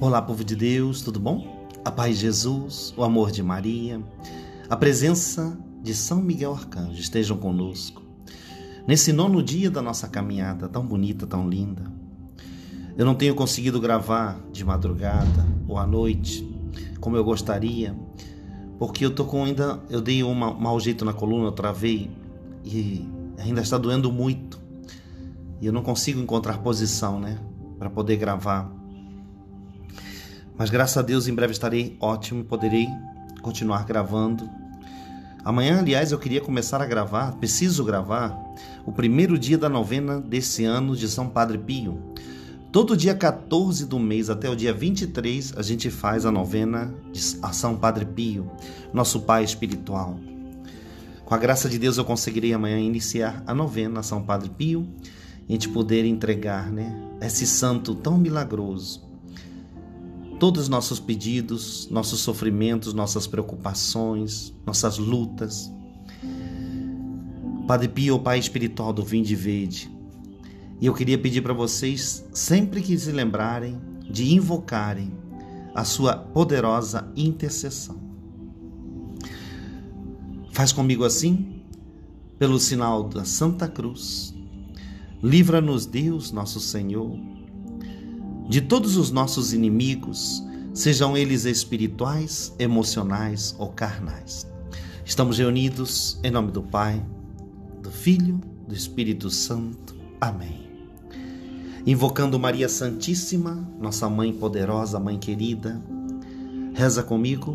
Olá, povo de Deus, tudo bom? A paz de Jesus, o amor de Maria, a presença de São Miguel Arcanjo estejam conosco. Nesse 9º dia da nossa caminhada, tão bonita, tão linda. Eu não tenho conseguido gravar de madrugada ou à noite, como eu gostaria, porque eu dei um mau jeito na coluna, eu travei e ainda está doendo muito. E eu não consigo encontrar posição, para poder gravar. Mas graças a Deus em breve estarei ótimo e poderei continuar gravando. Amanhã, aliás, eu queria começar a gravar, preciso gravar, o 1º dia da novena desse ano de São Padre Pio. Todo dia 14 do mês até o dia 23 a gente faz a novena a São Padre Pio, nosso pai espiritual. Com a graça de Deus eu conseguirei amanhã iniciar a novena a São Padre Pio e a gente poder entregar, esse santo tão milagroso. Todos os nossos pedidos, nossos sofrimentos, nossas preocupações, nossas lutas. Padre Pio, o pai espiritual do Vinde e Vede. E eu queria pedir para vocês, sempre que se lembrarem, de invocarem a sua poderosa intercessão. Faz comigo assim, pelo sinal da Santa Cruz. Livra-nos, Deus, nosso Senhor, de todos os nossos inimigos, sejam eles espirituais, emocionais ou carnais. Estamos reunidos em nome do Pai, do Filho, do Espírito Santo. Amém. Invocando Maria Santíssima, nossa Mãe poderosa, Mãe querida, reza comigo.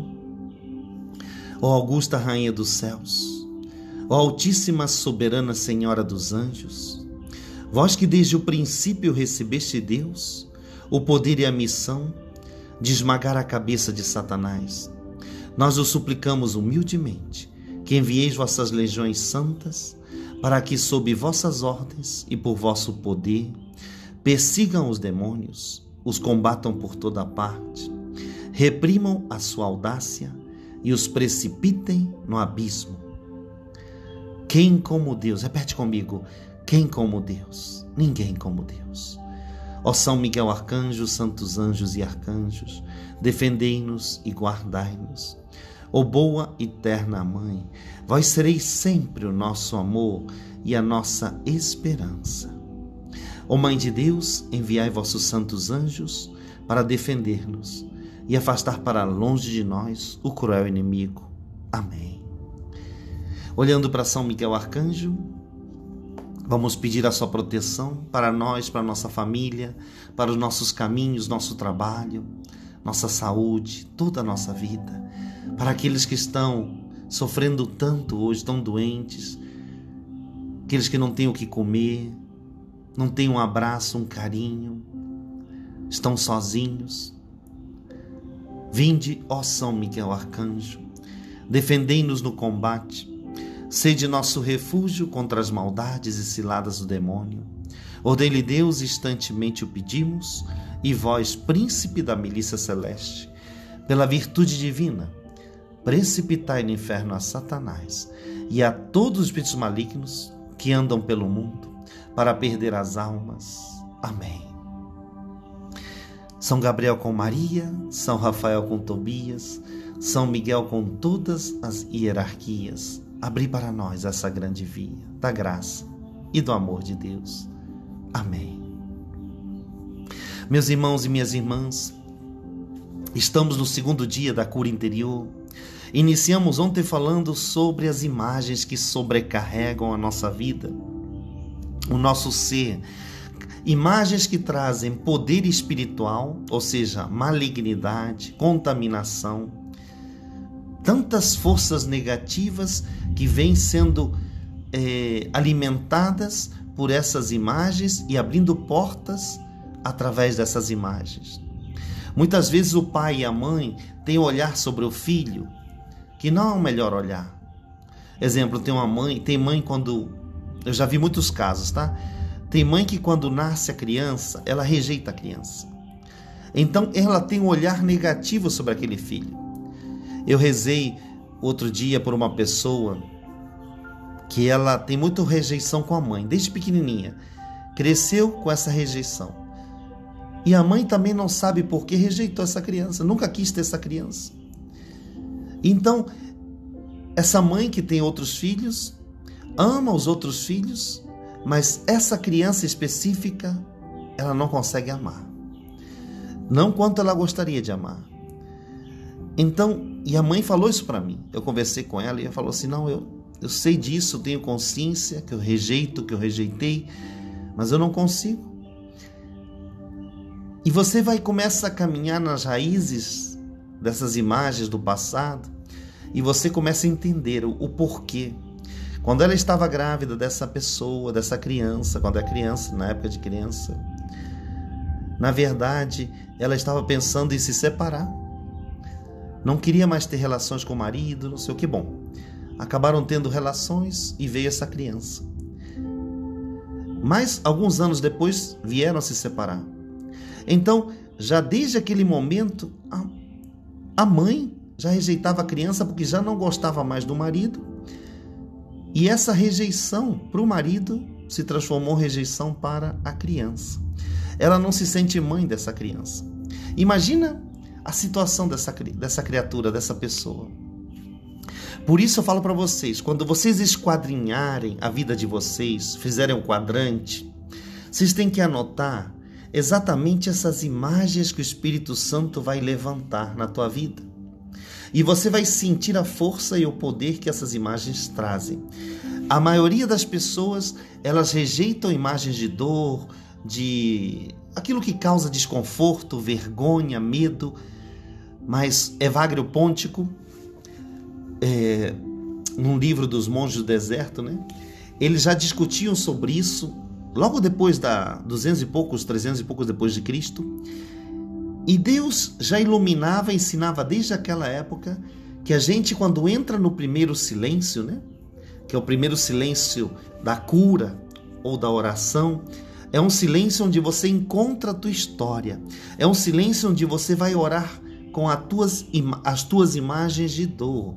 Ó Augusta Rainha dos Céus, ó Altíssima Soberana Senhora dos Anjos, vós que desde o princípio recebeste Deus, o poder e a missão de esmagar a cabeça de Satanás, nós o suplicamos humildemente que envieis vossas legiões santas para que, sob vossas ordens e por vosso poder, persigam os demônios, os combatam por toda parte, reprimam a sua audácia e os precipitem no abismo. Quem como Deus? Repete comigo. Quem como Deus? Ninguém como Deus. Ó São Miguel Arcanjo, santos anjos e arcanjos, defendei-nos e guardai-nos. Ó boa e terna Mãe, vós sereis sempre o nosso amor e a nossa esperança. Ó Mãe de Deus, enviai vossos santos anjos para defender-nos e afastar para longe de nós o cruel inimigo. Amém. Olhando para São Miguel Arcanjo, vamos pedir a sua proteção para nós, para a nossa família, para os nossos caminhos, nosso trabalho, nossa saúde, toda a nossa vida. Para aqueles que estão sofrendo tanto hoje, tão doentes, aqueles que não têm o que comer, não têm um abraço, um carinho, estão sozinhos. Vinde, ó São Miguel Arcanjo, defendei-nos no combate. Sede nosso refúgio contra as maldades e ciladas do demônio. Ordem-lhe Deus, instantemente o pedimos, e vós, príncipe da milícia celeste, pela virtude divina, precipitai no inferno a Satanás e a todos os espíritos malignos que andam pelo mundo para perder as almas. Amém. São Gabriel com Maria, São Rafael com Tobias, São Miguel com todas as hierarquias, abri para nós essa grande via da graça e do amor de Deus. Amém. Meus irmãos e minhas irmãs, estamos no 2º dia da cura interior. Iniciamos ontem falando sobre as imagens que sobrecarregam a nossa vida, o nosso ser. Imagens que trazem poder espiritual, ou seja, malignidade, contaminação, tantas forças negativas que vêm sendo alimentadas por essas imagens e abrindo portas através dessas imagens. Muitas vezes o pai e a mãe têm um olhar sobre o filho que não é o melhor olhar. Exemplo, tem mãe quando... Eu já vi muitos casos, tá? Tem mãe que quando nasce a criança, ela rejeita a criança. Então ela tem um olhar negativo sobre aquele filho. Eu rezei outro dia por uma pessoa que ela tem muita rejeição com a mãe, desde pequenininha. Cresceu com essa rejeição. E a mãe também não sabe por que rejeitou essa criança, nunca quis ter essa criança. Então, essa mãe que tem outros filhos, ama os outros filhos, mas essa criança específica, ela não consegue amar. Não quanto ela gostaria de amar. Então, e a mãe falou isso para mim. Eu conversei com ela e ela falou assim, não, eu sei disso, eu tenho consciência que eu rejeito, que eu rejeitei, mas eu não consigo. E você vai começar a caminhar nas raízes dessas imagens do passado e você começa a entender o porquê. Quando ela estava grávida dessa pessoa, dessa criança, quando é criança, na época de criança, na verdade, ela estava pensando em se separar. Não queria mais ter relações com o marido, não sei o que. Bom, acabaram tendo relações e veio essa criança. Mas, alguns anos depois, vieram a se separar. Então, já desde aquele momento, a mãe já rejeitava a criança porque já não gostava mais do marido. E essa rejeição para o marido se transformou em rejeição para a criança. Ela não se sente mãe dessa criança. Imagina a situação dessa criatura, dessa pessoa. Por isso eu falo para vocês, quando vocês esquadrinharem a vida de vocês, fizerem um quadrante, vocês têm que anotar exatamente essas imagens que o Espírito Santo vai levantar na tua vida. E você vai sentir a força e o poder que essas imagens trazem. A maioria das pessoas, elas rejeitam imagens de dor, de aquilo que causa desconforto, vergonha, medo. Mas Evagrio Pontico, num livro dos Monges do Deserto, né, eles já discutiam sobre isso logo depois da 300 e poucos depois de Cristo. E Deus já iluminava, ensinava desde aquela época que a gente, quando entra no primeiro silêncio, né, que é o primeiro silêncio da cura ou da oração, é um silêncio onde você encontra a tua história. É um silêncio onde você vai orar com as tuas imagens de dor.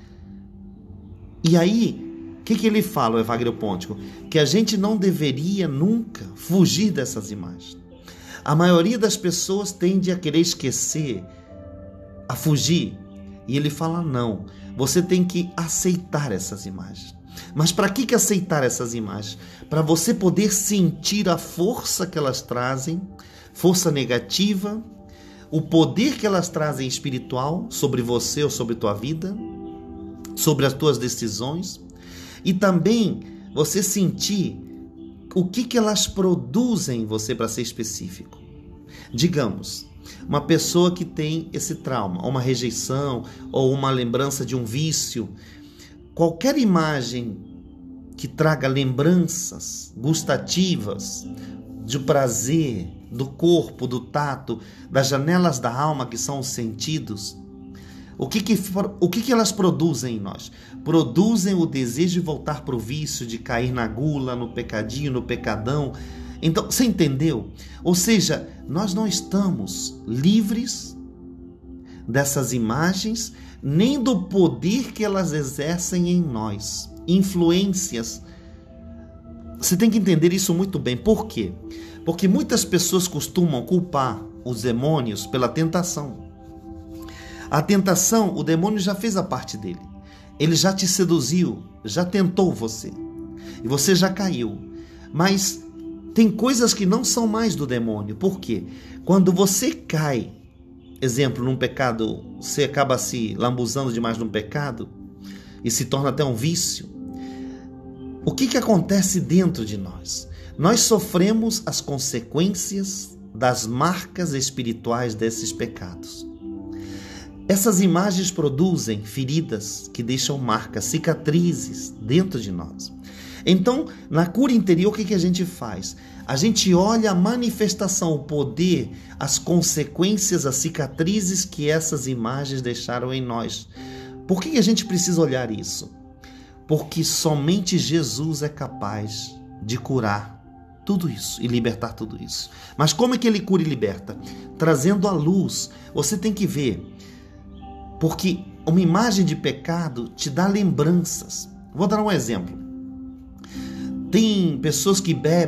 E aí, o que ele fala, o Evagrio Pontico? Que a gente não deveria nunca fugir dessas imagens. A maioria das pessoas tende a querer esquecer, a fugir. E ele fala, não, você tem que aceitar essas imagens. Mas para que aceitar essas imagens? Para você poder sentir a força que elas trazem, força negativa, o poder que elas trazem espiritual sobre você ou sobre tua vida, sobre as tuas decisões, e também você sentir o que elas produzem em você, para ser específico. Digamos, uma pessoa que tem esse trauma, uma rejeição ou uma lembrança de um vício, qualquer imagem que traga lembranças gustativas de prazer, do corpo, do tato, das janelas da alma, que são os sentidos, o que elas produzem em nós? Produzem o desejo de voltar para o vício, de cair na gula, no pecadinho, no pecadão. Então, você entendeu? Ou seja, nós não estamos livres dessas imagens, nem do poder que elas exercem em nós. Influências. Você tem que entender isso muito bem. Por quê? Porque muitas pessoas costumam culpar os demônios pela tentação. A tentação, o demônio já fez a parte dele. Ele já te seduziu, já tentou você. E você já caiu. Mas tem coisas que não são mais do demônio. Por quê? Quando você cai, exemplo, num pecado, você acaba se lambuzando demais num pecado e se torna até um vício. O que acontece dentro de nós? Nós sofremos as consequências das marcas espirituais desses pecados. Essas imagens produzem feridas que deixam marcas, cicatrizes dentro de nós. Então, na cura interior, o que a gente faz? A gente olha a manifestação, o poder, as consequências, as cicatrizes que essas imagens deixaram em nós. Por que a gente precisa olhar isso? Porque somente Jesus é capaz de curar tudo isso e libertar tudo isso. Mas como é que ele cura e liberta? Trazendo a luz. Você tem que ver. Porque uma imagem de pecado te dá lembranças. Vou dar um exemplo. Tem pessoas que bebem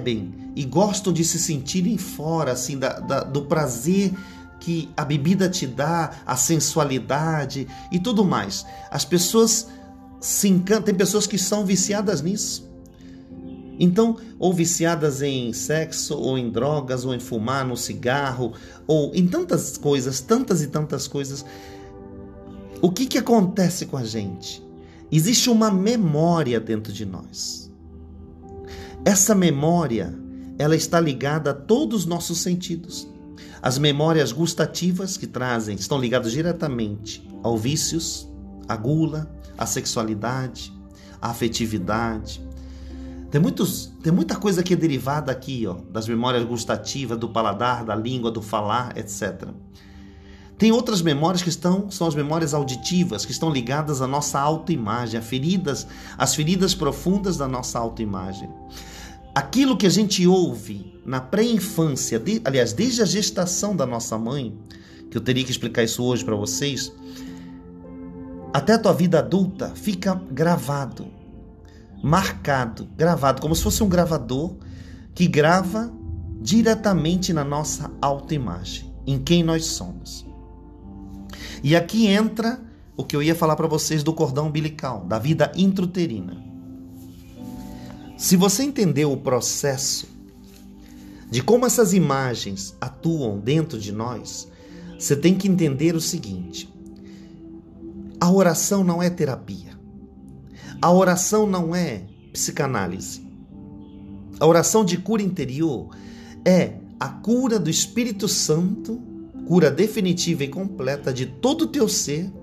e gostam de se sentirem fora assim, do prazer que a bebida te dá, a sensualidade e tudo mais. As pessoas se encantam, tem pessoas que são viciadas nisso. Então, ou viciadas em sexo, ou em drogas, ou em fumar, no cigarro, ou em tantas coisas, tantas e tantas coisas. O que acontece com a gente? Existe uma memória dentro de nós. Essa memória, ela está ligada a todos os nossos sentidos. As memórias gustativas que trazem, estão ligadas diretamente aos vícios, à gula, à sexualidade, à afetividade. Tem muita coisa que é derivada aqui, das memórias gustativas, do paladar, da língua, do falar, etc. Tem outras memórias que são as memórias auditivas, que estão ligadas à nossa autoimagem, às feridas profundas da nossa autoimagem. Aquilo que a gente ouve na pré-infância, aliás, desde a gestação da nossa mãe, que eu teria que explicar isso hoje para vocês, até a tua vida adulta, fica gravado, marcado, gravado, como se fosse um gravador que grava diretamente na nossa autoimagem, em quem nós somos. E aqui entra o que eu ia falar para vocês do cordão umbilical, da vida intrauterina. Se você entendeu o processo de como essas imagens atuam dentro de nós, você tem que entender o seguinte: a oração não é terapia. A oração não é psicanálise. A oração de cura interior é a cura do Espírito Santo, cura definitiva e completa de todo o teu ser,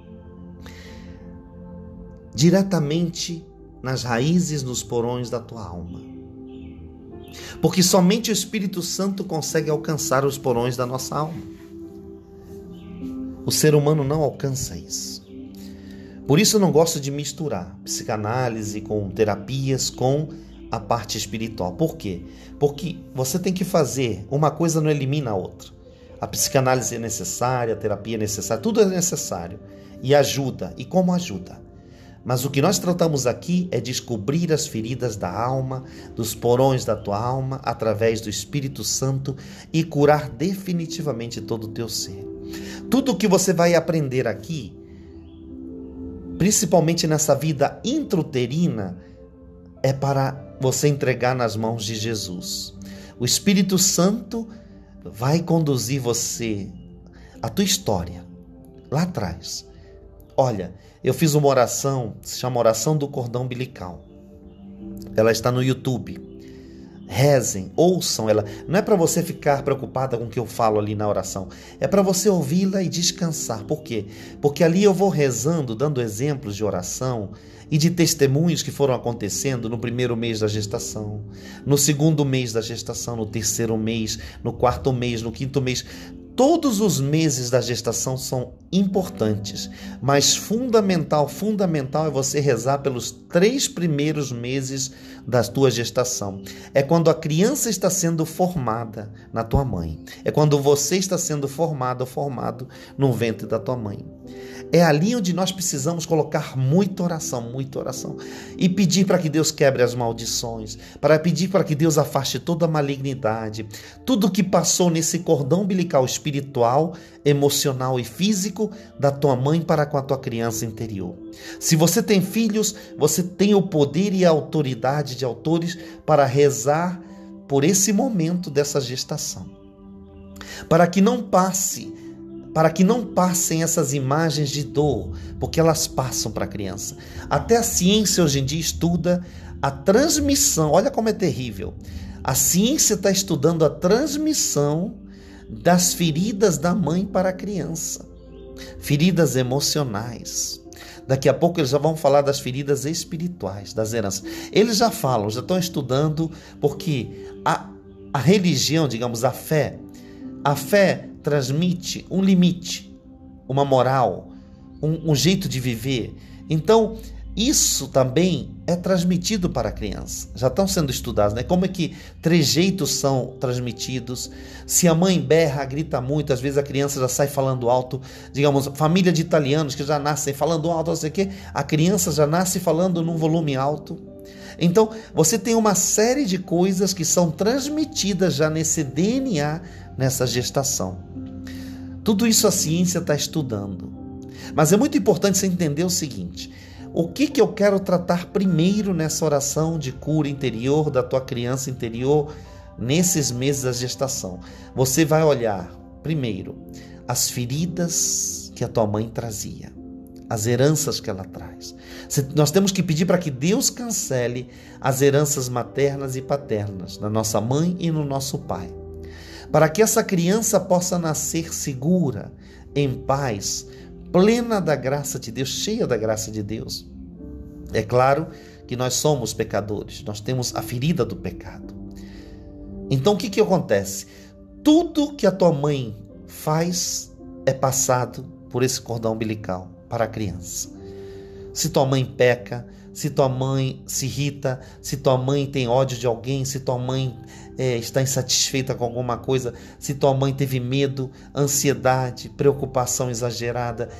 diretamente nas raízes, nos porões da tua alma. Porque somente o Espírito Santo consegue alcançar os porões da nossa alma. O ser humano não alcança isso. Por isso eu não gosto de misturar psicanálise com terapias, com a parte espiritual. Por quê? Porque você tem que fazer, uma coisa não elimina a outra. A psicanálise é necessária, a terapia é necessária, tudo é necessário. E ajuda. E como ajuda? Mas o que nós tratamos aqui é descobrir as feridas da alma, dos porões da tua alma, através do Espírito Santo e curar definitivamente todo o teu ser. Tudo o que você vai aprender aqui, principalmente nessa vida intrauterina, é para você entregar nas mãos de Jesus. O Espírito Santo vai conduzir você, a tua história, lá atrás. Olha, eu fiz uma oração, se chama Oração do Cordão Umbilical. Ela está no YouTube. Rezem, ouçam ela. Não é para você ficar preocupada com o que eu falo ali na oração. É para você ouvi-la e descansar. Por quê? Porque ali eu vou rezando, dando exemplos de oração e de testemunhos que foram acontecendo no primeiro mês da gestação, no segundo mês da gestação, no terceiro mês, no quarto mês, no quinto mês. Todos os meses da gestação são importantes, mas fundamental é você rezar pelos 3 primeiros meses da tua gestação. É quando a criança está sendo formada na tua mãe. É quando você está sendo formado no ventre da tua mãe. É ali onde nós precisamos colocar muita oração e pedir para que Deus quebre as maldições, para pedir para que Deus afaste toda a malignidade, tudo que passou nesse cordão umbilical espiritual, emocional e físico da tua mãe para com a tua criança interior. Se você tem filhos, você tem o poder e a autoridade de autores para rezar por esse momento dessa gestação, para que não passem essas imagens de dor, porque elas passam para a criança. Até a ciência hoje em dia estuda a transmissão, olha como é terrível. A ciência está estudando a transmissão das feridas da mãe para a criança. Feridas emocionais. Daqui a pouco eles já vão falar das feridas espirituais, das heranças. Eles já falam, já estão estudando, porque a religião, digamos, a fé transmite um limite, uma moral, um jeito de viver. Então, isso também é transmitido para a criança. Já estão sendo estudados, né? Como é que trejeitos são transmitidos. Se a mãe berra, grita muito, às vezes a criança já sai falando alto. Digamos, família de italianos que já nascem falando alto, não sei o quê. A criança já nasce falando num volume alto. Então, você tem uma série de coisas que são transmitidas já nesse DNA, nessa gestação. Tudo isso a ciência está estudando. Mas é muito importante você entender o seguinte: o que eu quero tratar primeiro nessa oração de cura interior da tua criança interior, nesses meses da gestação? Você vai olhar, primeiro, as feridas que a tua mãe trazia, as heranças que ela traz. Nós temos que pedir para que Deus cancele as heranças maternas e paternas na nossa mãe e no nosso pai, para que essa criança possa nascer segura, em paz, plena da graça de Deus, cheia da graça de Deus. É claro que nós somos pecadores, nós temos a ferida do pecado. Então o que acontece? Tudo que a tua mãe faz é passado por esse cordão umbilical para a criança. Se tua mãe peca, se tua mãe se irrita, se tua mãe tem ódio de alguém, se tua mãe está insatisfeita com alguma coisa, se tua mãe teve medo, ansiedade, preocupação exagerada,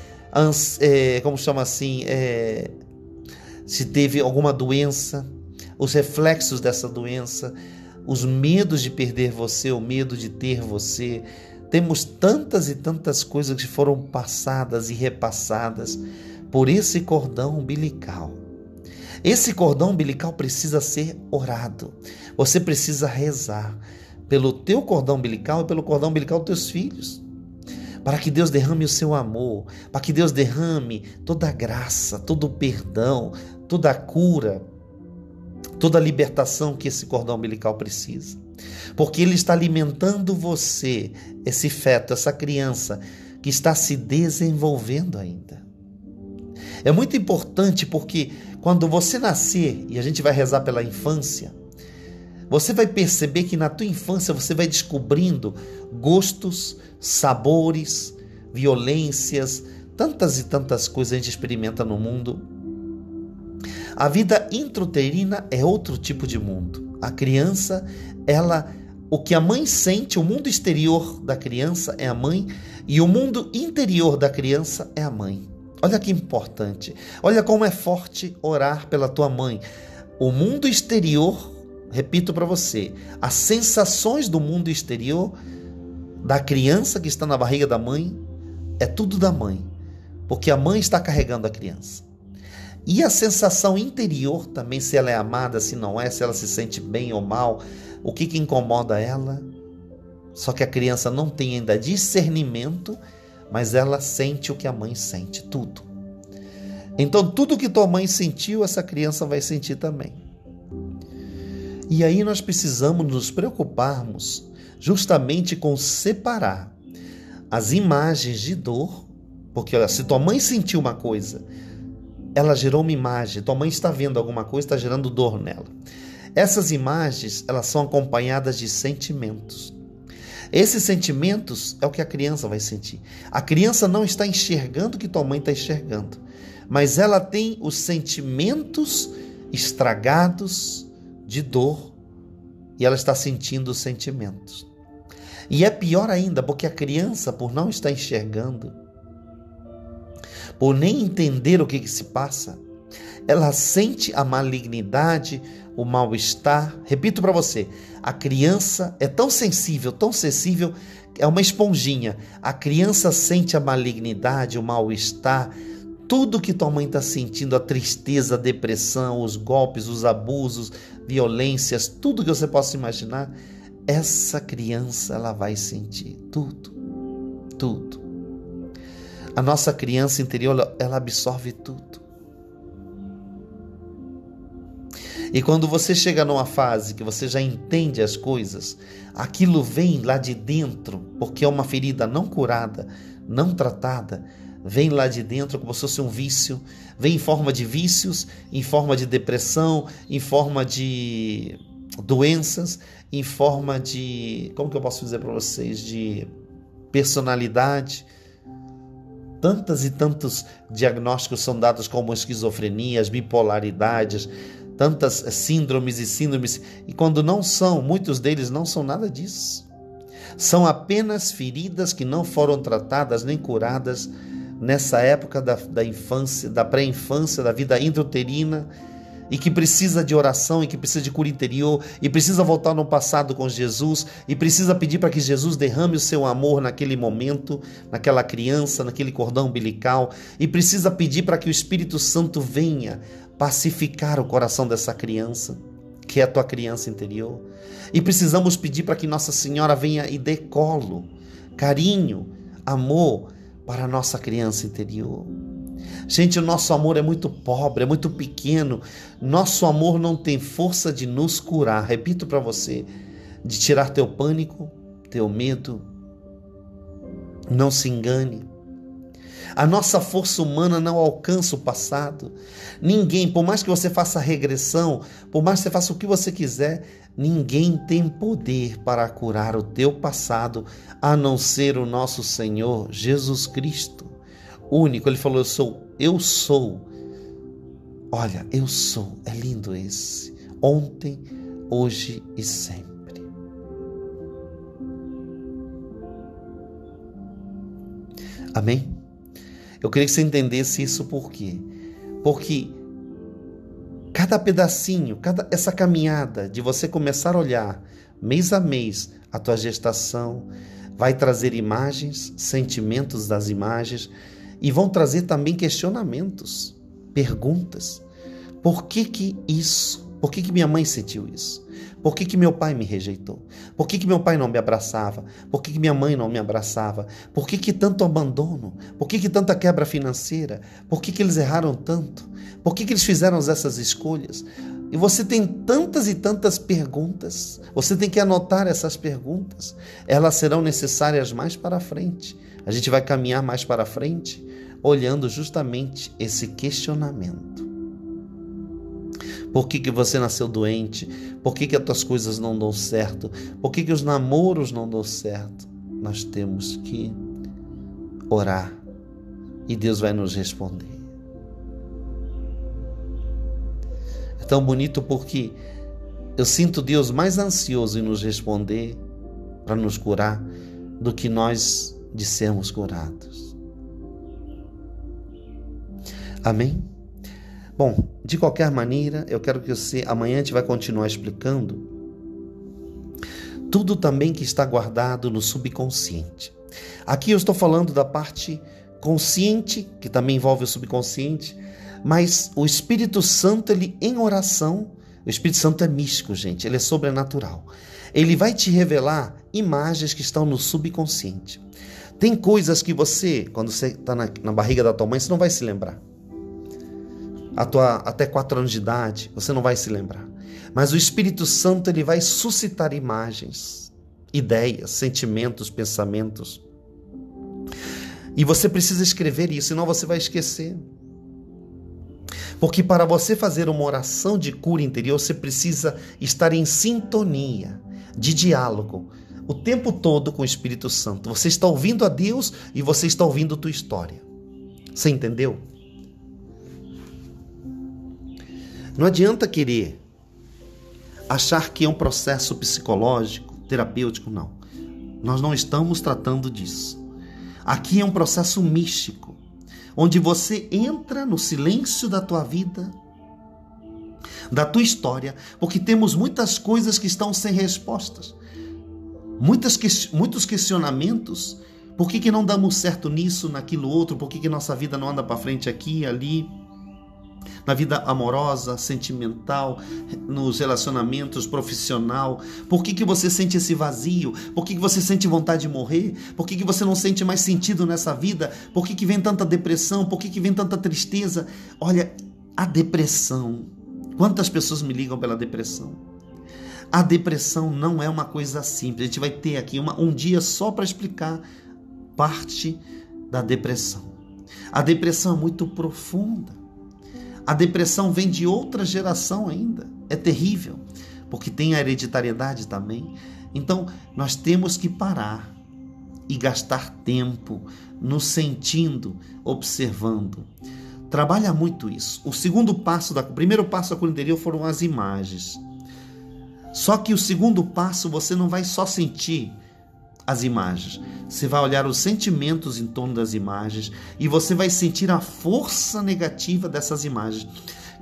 se teve alguma doença, os reflexos dessa doença, os medos de perder você, o medo de ter você. Temos tantas e tantas coisas que foram passadas e repassadas por esse cordão umbilical. Esse cordão umbilical precisa ser orado. Você precisa rezar pelo teu cordão umbilical e pelo cordão umbilical dos teus filhos, para que Deus derrame o seu amor, para que Deus derrame toda a graça, todo o perdão, toda a cura, toda a libertação que esse cordão umbilical precisa. Porque ele está alimentando você, esse feto, essa criança que está se desenvolvendo ainda. É muito importante porque quando você nascer, e a gente vai rezar pela infância, você vai perceber que na tua infância você vai descobrindo gostos, sabores, violências, tantas e tantas coisas a gente experimenta no mundo. A vida intrauterina é outro tipo de mundo. A criança, o que a mãe sente, o mundo exterior da criança é a mãe e o mundo interior da criança é a mãe. Olha que importante. Olha como é forte orar pela tua mãe. O mundo exterior, repito para você, as sensações do mundo exterior da criança que está na barriga da mãe é tudo da mãe, porque a mãe está carregando a criança. E a sensação interior também, se ela é amada, se não é, se ela se sente bem ou mal, o que incomoda ela. Só que a criança não tem ainda discernimento, mas ela sente o que a mãe sente, tudo. Então, tudo que tua mãe sentiu, essa criança vai sentir também. E aí nós precisamos nos preocuparmos justamente com separar as imagens de dor, porque olha, se tua mãe sentiu uma coisa, ela gerou uma imagem, tua mãe está vendo alguma coisa, está gerando dor nela. Essas imagens, elas são acompanhadas de sentimentos. Esses sentimentos é o que a criança vai sentir. A criança não está enxergando o que tua mãe está enxergando, mas ela tem os sentimentos estragados de dor e ela está sentindo os sentimentos. E é pior ainda, porque a criança, por não estar enxergando, por nem entender o que se passa, ela sente a malignidade, o mal-estar. Repito para você, a criança é tão sensível, é uma esponjinha. A criança sente a malignidade, o mal-estar, tudo que tua mãe está sentindo, a tristeza, a depressão, os golpes, os abusos, violências, tudo que você possa imaginar, essa criança ela vai sentir tudo. A nossa criança interior, ela absorve tudo. E quando você chega numa fase que você já entende as coisas, aquilo vem lá de dentro, porque é uma ferida não curada, não tratada, vem lá de dentro como se fosse um vício, vem em forma de vícios, em forma de depressão, em forma de doenças, em forma de, como que eu posso dizer para vocês, de personalidade. Tantas e tantos diagnósticos são dados como esquizofrenias, bipolaridades, tantas síndromes, e quando não são, muitos deles não são nada disso. São apenas feridas que não foram tratadas nem curadas nessa época da infância, da pré-infância, da vida intrauterina, e que precisa de oração, e que precisa de cura interior, e precisa voltar no passado com Jesus, e precisa pedir para que Jesus derrame o seu amor naquele momento, naquela criança, naquele cordão umbilical, e precisa pedir para que o Espírito Santo venha pacificar o coração dessa criança, que é a tua criança interior. E precisamos pedir para que Nossa Senhora venha e dê colo, carinho, amor para a nossa criança interior. Gente, o nosso amor é muito pobre, é muito pequeno. Nosso amor não tem força de nos curar. Repito para você, de tirar teu pânico, teu medo. Não se engane. A nossa força humana não alcança o passado. Ninguém, por mais que você faça regressão, por mais que você faça o que você quiser, ninguém tem poder para curar o teu passado, a não ser o nosso Senhor Jesus Cristo. Único, ele falou, eu sou. Olha, eu sou, é lindo esse. Ontem, hoje e sempre. Amém? Eu queria que você entendesse isso por quê? Porque cada pedacinho, essa caminhada de você começar a olhar mês a mês a tua gestação, vai trazer imagens, sentimentos das imagens, e vão trazer também questionamentos, perguntas. Por que isso? Por que minha mãe sentiu isso? Por que meu pai me rejeitou? Por que meu pai não me abraçava? Por que minha mãe não me abraçava? Por que tanto abandono? Por que tanta quebra financeira? Por que eles erraram tanto? Por que eles fizeram essas escolhas? E você tem tantas e tantas perguntas. Você tem que anotar essas perguntas. Elas serão necessárias mais para frente. A gente vai caminhar mais para frente, olhando justamente esse questionamento. Por que você nasceu doente? Por que as tuas coisas não dão certo? Por que os namoros não dão certo? Nós temos que orar e Deus vai nos responder. É tão bonito porque eu sinto Deus mais ansioso em nos responder para nos curar do que nós de sermos curados. Amém? Bom, de qualquer maneira, eu quero que você, amanhã a gente vai continuar explicando tudo também que está guardado no subconsciente. Aqui eu estou falando da parte consciente, que também envolve o subconsciente, mas o Espírito Santo, ele em oração, o Espírito Santo é místico, gente, ele é sobrenatural. Ele vai te revelar imagens que estão no subconsciente. Tem coisas que você, quando você está na barriga da tua mãe, você não vai se lembrar. Até 4 anos de idade, você não vai se lembrar. Mas o Espírito Santo, ele vai suscitar imagens, ideias, sentimentos, pensamentos. E você precisa escrever isso, senão você vai esquecer. Porque para você fazer uma oração de cura interior, você precisa estar em sintonia, de diálogo, o tempo todo com o Espírito Santo. Você está ouvindo a Deus e você está ouvindo a tua história. Você entendeu? Não adianta querer achar que é um processo psicológico, terapêutico, não. Nós não estamos tratando disso. Aqui é um processo místico, onde você entra no silêncio da tua vida, da tua história, porque temos muitas coisas que estão sem respostas. Muitos questionamentos. Por que não damos certo nisso, naquilo outro? Por que nossa vida não anda para frente aqui, ali? Na vida amorosa, sentimental, nos relacionamentos, profissional. Por que você sente esse vazio? Por que você sente vontade de morrer? Por que você não sente mais sentido nessa vida? Por que vem tanta depressão? Por que vem tanta tristeza? Olha, a depressão. Quantas pessoas me ligam pela depressão? A depressão não é uma coisa simples. A gente vai ter aqui um dia só para explicar parte da depressão. A depressão é muito profunda. A depressão vem de outra geração ainda. É terrível, porque tem a hereditariedade também. Então, nós temos que parar e gastar tempo nos sentindo, observando. Trabalha muito isso. O primeiro passo da cura interior foram as imagens. Só que o segundo passo, você não vai só sentir as imagens. Você vai olhar os sentimentos em torno das imagens e você vai sentir a força negativa dessas imagens,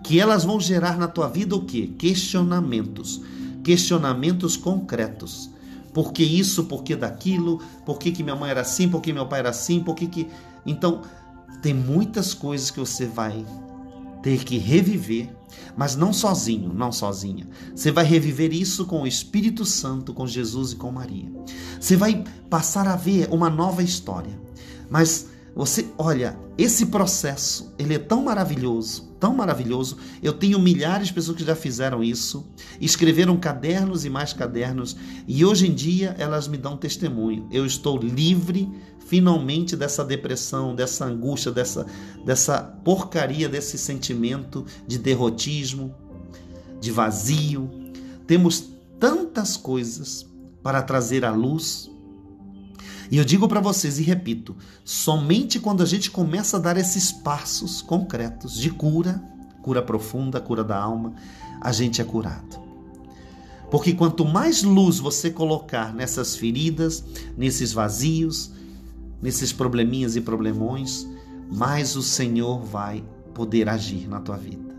que elas vão gerar na tua vida o quê? Questionamentos. Questionamentos concretos. Por que isso? Por que daquilo? Por que minha mãe era assim? Por que meu pai era assim? Por que... Então, tem muitas coisas que você vai ter que reviver, mas não sozinho, não sozinha. Você vai reviver isso com o Espírito Santo, com Jesus e com Maria. Você vai passar a ver uma nova história. Mas você, olha, esse processo, ele é tão maravilhoso, tão maravilhoso. Eu tenho milhares de pessoas que já fizeram isso, escreveram cadernos e mais cadernos, e hoje em dia elas me dão testemunho. Eu estou livre, finalmente, dessa depressão, dessa angústia, dessa porcaria, desse sentimento de derrotismo, de vazio. Temos tantas coisas para trazer à luz. E eu digo para vocês e repito, somente quando a gente começa a dar esses passos concretos de cura, cura profunda, cura da alma, a gente é curado. Porque quanto mais luz você colocar nessas feridas, nesses vazios, nesses probleminhas e problemões, mais o Senhor vai poder agir na tua vida.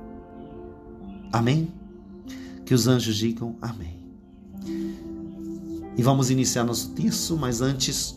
Amém? Que os anjos digam amém. E vamos iniciar nosso terço, mas antes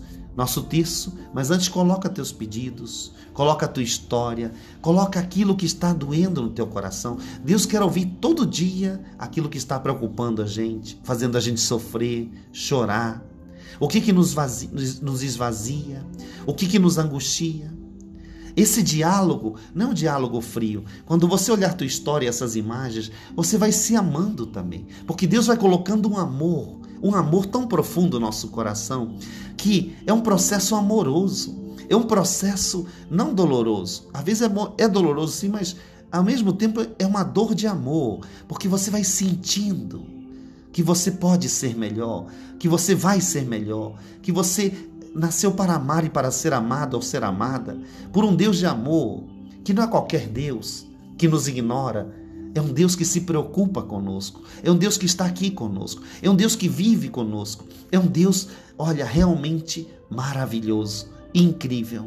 coloca teus pedidos, coloca a tua história, coloca aquilo que está doendo no teu coração. Deus quer ouvir todo dia aquilo que está preocupando a gente, fazendo a gente sofrer, chorar. O que nos esvazia, o que nos angustia. Esse diálogo não é um diálogo frio. Quando você olhar tua história e essas imagens, você vai se amando também. Porque Deus vai colocando um amor tão profundo no nosso coração, que é um processo amoroso, é um processo não doloroso. Às vezes é doloroso sim, mas ao mesmo tempo é uma dor de amor, porque você vai sentindo que você pode ser melhor, que você vai ser melhor, que você nasceu para amar e para ser amado ou ser amada por um Deus de amor, que não é qualquer Deus que nos ignora. É um Deus que se preocupa conosco. É um Deus que está aqui conosco. É um Deus que vive conosco. É um Deus, olha, realmente maravilhoso, incrível.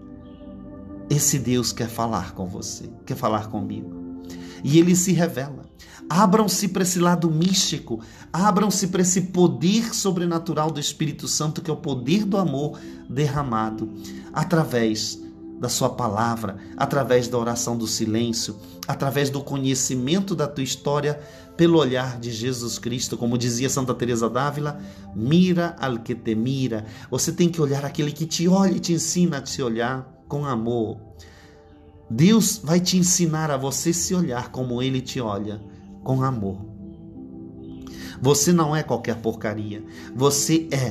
Esse Deus quer falar com você, quer falar comigo. E Ele se revela. Abram-se para esse lado místico. Abram-se para esse poder sobrenatural do Espírito Santo, que é o poder do amor derramado através da sua palavra, através da oração do silêncio, através do conhecimento da tua história pelo olhar de Jesus Cristo. Como dizia Santa Teresa d'Ávila, mira al que te mira. Você tem que olhar aquele que te olha e te ensina a te olhar com amor. Deus vai te ensinar a você se olhar como Ele te olha, com amor. Você não é qualquer porcaria. Você é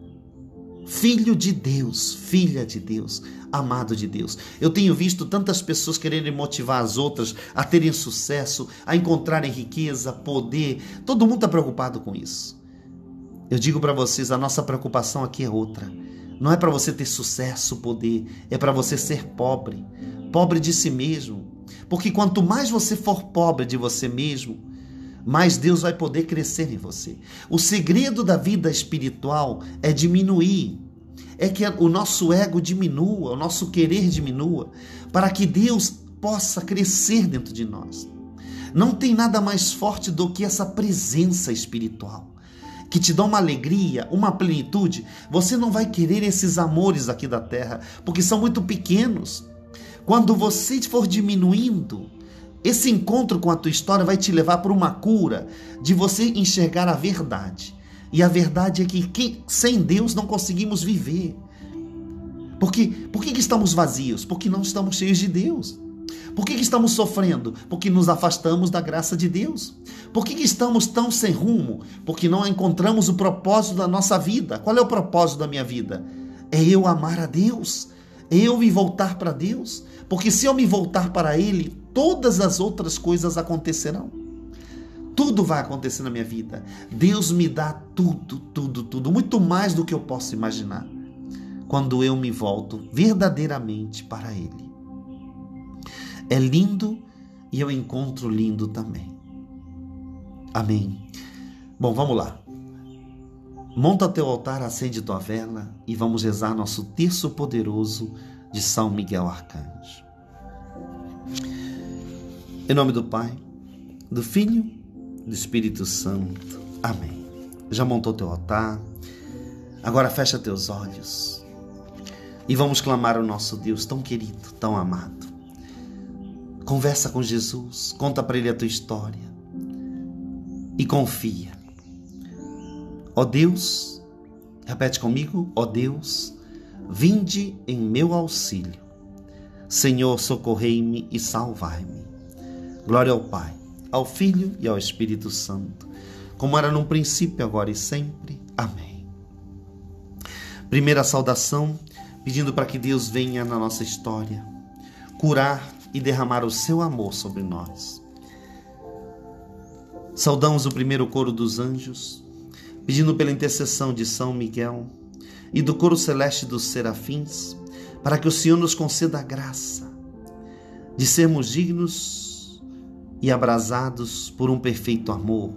filho de Deus, filha de Deus, amado de Deus. Eu tenho visto tantas pessoas quererem motivar as outras a terem sucesso, a encontrarem riqueza, poder. Todo mundo está preocupado com isso. Eu digo para vocês, a nossa preocupação aqui é outra. Não é para você ter sucesso, poder, é para você ser pobre. Pobre de si mesmo. Porque quanto mais você for pobre de você mesmo, mais Deus vai poder crescer em você. O segredo da vida espiritual é diminuir. É que o nosso ego diminua, o nosso querer diminua, para que Deus possa crescer dentro de nós. Não tem nada mais forte do que essa presença espiritual, que te dá uma alegria, uma plenitude. Você não vai querer esses amores aqui da terra, porque são muito pequenos. Quando você for diminuindo, esse encontro com a tua história vai te levar para uma cura de você enxergar a verdade. E a verdade é que sem Deus não conseguimos viver. Por que estamos vazios? Porque não estamos cheios de Deus. Por que estamos sofrendo? Porque nos afastamos da graça de Deus. Por que estamos tão sem rumo? Porque não encontramos o propósito da nossa vida. Qual é o propósito da minha vida? É eu amar a Deus. É eu me voltar para Deus. Porque se eu me voltar para Ele, todas as outras coisas acontecerão. Tudo vai acontecer na minha vida. Deus me dá tudo, muito mais do que eu posso imaginar, quando eu me volto verdadeiramente para Ele. É lindo e eu encontro lindo também. Amém. Bom, vamos lá. Monta teu altar, acende tua vela e vamos rezar nosso terço poderoso de São Miguel Arcanjo. Em nome do Pai, do Filho e do Espírito Santo. Amém. Já montou teu altar? Agora fecha teus olhos e vamos clamar ao nosso Deus tão querido, tão amado. Conversa com Jesus, conta para Ele a tua história e confia. Ó Deus, repete comigo, ó Deus, vinde em meu auxílio. Senhor, socorrei-me e salvai-me. Glória ao Pai, ao Filho e ao Espírito Santo, como era no princípio, agora e sempre. Amém. Primeira saudação, pedindo para que Deus venha na nossa história, curar e derramar o seu amor sobre nós. Saudamos o primeiro coro dos anjos, pedindo pela intercessão de São Miguel e do coro celeste dos serafins, para que o Senhor nos conceda a graça de sermos dignos e abrasados por um perfeito amor.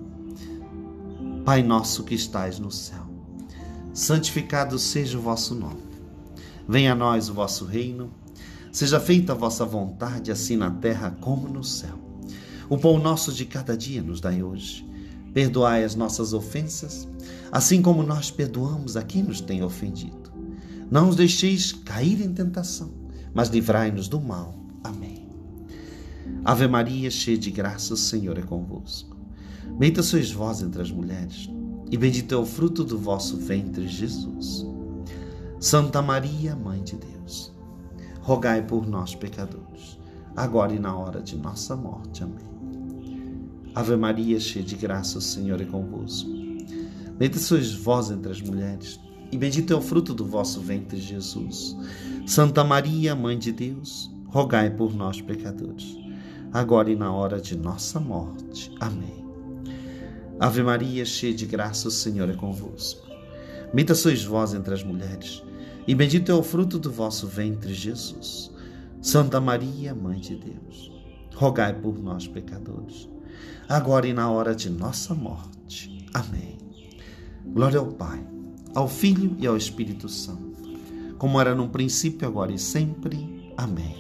Pai nosso que estais no céu, santificado seja o vosso nome. Venha a nós o vosso reino, seja feita a vossa vontade, assim na terra como no céu. O pão nosso de cada dia nos dai hoje. Perdoai as nossas ofensas, assim como nós perdoamos a quem nos tem ofendido. Não os deixeis cair em tentação, mas livrai-nos do mal. Amém. Ave Maria, cheia de graça, o Senhor é convosco. Bendita sois vós entre as mulheres, e bendito é o fruto do vosso ventre, Jesus. Santa Maria, Mãe de Deus, rogai por nós, pecadores, agora e na hora de nossa morte. Amém. Ave Maria, cheia de graça, o Senhor é convosco. Bendita sois vós entre as mulheres, e bendito é o fruto do vosso ventre, Jesus. Santa Maria, Mãe de Deus, rogai por nós, pecadores, agora e na hora de nossa morte. Amém. Ave Maria, cheia de graça, o Senhor é convosco. Bendita sois vós entre as mulheres, e bendito é o fruto do vosso ventre, Jesus. Santa Maria, Mãe de Deus, rogai por nós, pecadores, agora e na hora de nossa morte. Amém. Glória ao Pai, ao Filho e ao Espírito Santo, como era no princípio, agora e sempre. Amém.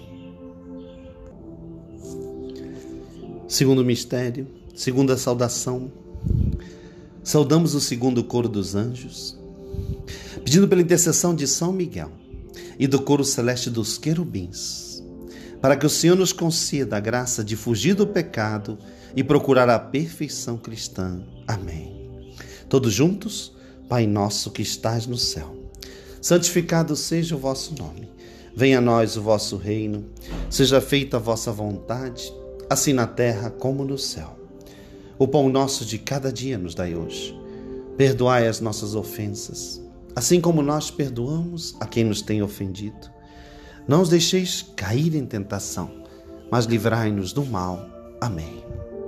Segundo mistério, segunda saudação, saudamos o segundo coro dos anjos, pedindo pela intercessão de São Miguel e do coro celeste dos querubins, para que o Senhor nos conceda a graça de fugir do pecado e procurar a perfeição cristã. Amém. Todos juntos, Pai nosso que estais no céu, santificado seja o vosso nome. Venha a nós o vosso reino, seja feita a vossa vontade, assim na terra como no céu. O pão nosso de cada dia nos dai hoje. Perdoai as nossas ofensas, assim como nós perdoamos a quem nos tem ofendido. Não os deixeis cair em tentação, mas livrai-nos do mal. Amém.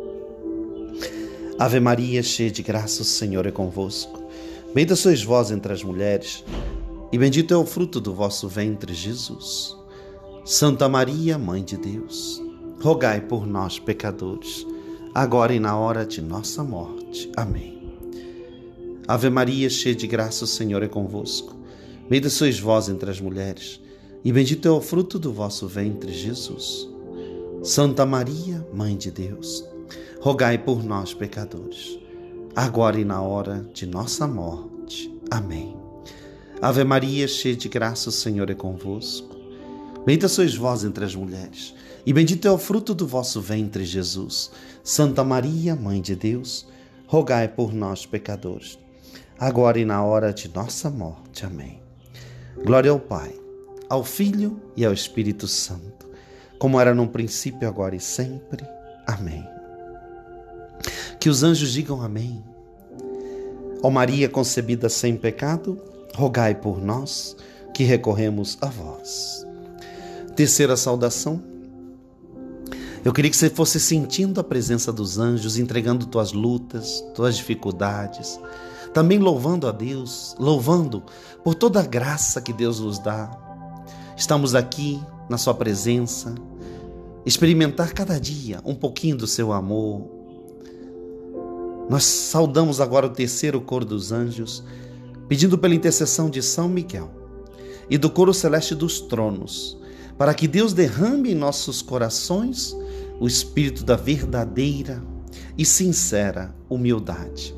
Ave Maria, cheia de graça, o Senhor é convosco. Bendita sois vós entre as mulheres, e bendito é o fruto do vosso ventre, Jesus. Santa Maria, Mãe de Deus, rogai por nós, pecadores, agora e na hora de nossa morte. Amém. Ave Maria, cheia de graça, o Senhor é convosco. Bendita sois vós entre as mulheres, e bendito é o fruto do vosso ventre, Jesus. Santa Maria, Mãe de Deus, rogai por nós, pecadores, agora e na hora de nossa morte. Amém. Ave Maria, cheia de graça, o Senhor é convosco. Bendita sois vós entre as mulheres, e bendito é o fruto do vosso ventre, Jesus. Santa Maria, Mãe de Deus, rogai por nós, pecadores, agora e na hora de nossa morte. Amém. Glória ao Pai, ao Filho e ao Espírito Santo, como era no princípio, agora e sempre. Amém. Que os anjos digam amém. Ó Maria concebida sem pecado, rogai por nós que recorremos a vós. Terceira saudação. Eu queria que você fosse sentindo a presença dos anjos, entregando tuas lutas, tuas dificuldades, também louvando a Deus, louvando por toda a graça que Deus nos dá. Estamos aqui na sua presença, experimentar cada dia um pouquinho do seu amor. Nós saudamos agora o terceiro coro dos anjos, pedindo pela intercessão de São Miguel e do coro celeste dos tronos, para que Deus derrame em nossos corações o espírito da verdadeira e sincera humildade.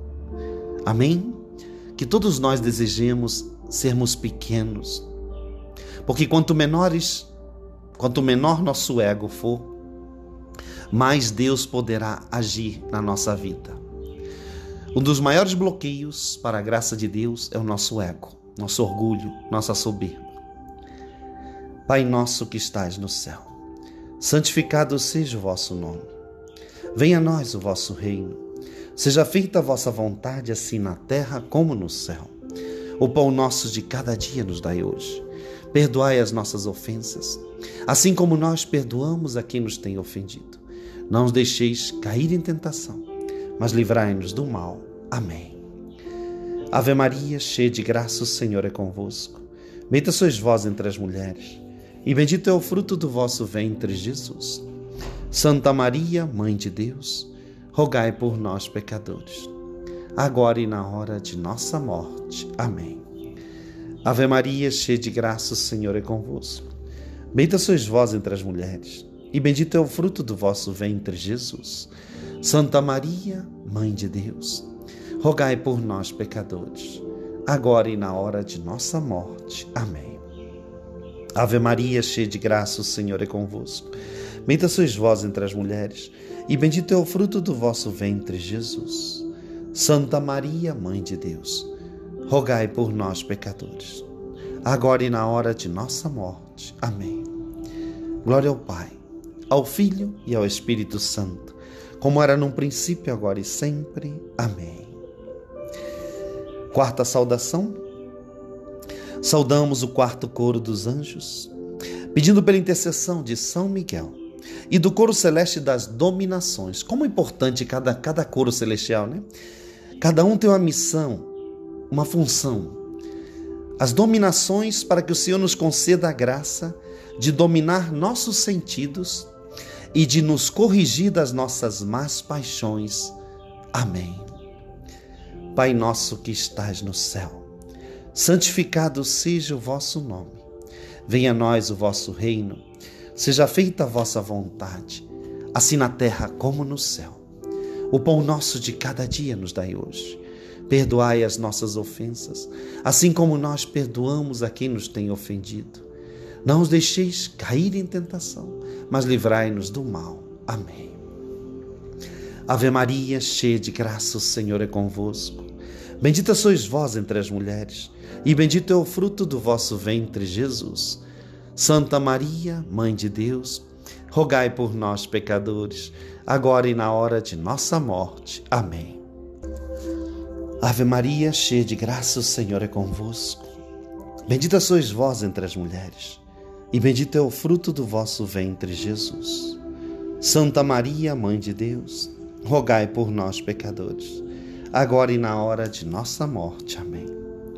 Amém? Que todos nós desejemos sermos pequenos, porque quanto menor nosso ego for, mais Deus poderá agir na nossa vida. Um dos maiores bloqueios para a graça de Deus é o nosso ego, nosso orgulho, nossa soberba. Pai nosso que estais no céu, santificado seja o vosso nome. Venha a nós o vosso reino. Seja feita a vossa vontade, assim na terra como no céu. O pão nosso de cada dia nos dai hoje. Perdoai as nossas ofensas, assim como nós perdoamos a quem nos tem ofendido. Não os deixeis cair em tentação, mas livrai-nos do mal. Amém. Ave Maria, cheia de graça, o Senhor é convosco. Bendita sois vós entre as mulheres, e bendito é o fruto do vosso ventre, Jesus. Santa Maria, Mãe de Deus, rogai por nós, pecadores, agora e na hora de nossa morte. Amém. Ave Maria, cheia de graça, o Senhor é convosco. Bendita sois vós entre as mulheres, e bendito é o fruto do vosso ventre, Jesus. Santa Maria, Mãe de Deus, rogai por nós, pecadores, agora e na hora de nossa morte. Amém. Ave Maria, cheia de graça, o Senhor é convosco. Bendita sois vós entre as mulheres, e bendito é o fruto do vosso ventre, Jesus. Santa Maria, Mãe de Deus, rogai por nós, pecadores, agora e na hora de nossa morte. Amém. Glória ao Pai, ao Filho e ao Espírito Santo, como era num princípio, agora e sempre. Amém. Quarta saudação. Saudamos o quarto coro dos anjos, pedindo pela intercessão de São Miguel e do coro celeste das dominações. Como é importante cada coro celestial, né? Cada um tem uma missão, uma função. As dominações para que o Senhor nos conceda a graça de dominar nossos sentidos e de nos corrigir das nossas más paixões. Amém. Pai nosso que estais no céu, santificado seja o vosso nome. Venha a nós o vosso reino. Seja feita a vossa vontade, assim na terra como no céu. O pão nosso de cada dia nos dai hoje. Perdoai as nossas ofensas, assim como nós perdoamos a quem nos tem ofendido. Não os deixeis cair em tentação, mas livrai-nos do mal. Amém. Ave Maria, cheia de graça, o Senhor é convosco. Bendita sois vós entre as mulheres, e bendito é o fruto do vosso ventre, Jesus. Santa Maria, Mãe de Deus, rogai por nós, pecadores, agora e na hora de nossa morte. Amém. Ave Maria, cheia de graça, o Senhor é convosco. Bendita sois vós entre as mulheres, e bendito é o fruto do vosso ventre, Jesus. Santa Maria, Mãe de Deus, rogai por nós, pecadores, agora e na hora de nossa morte. Amém.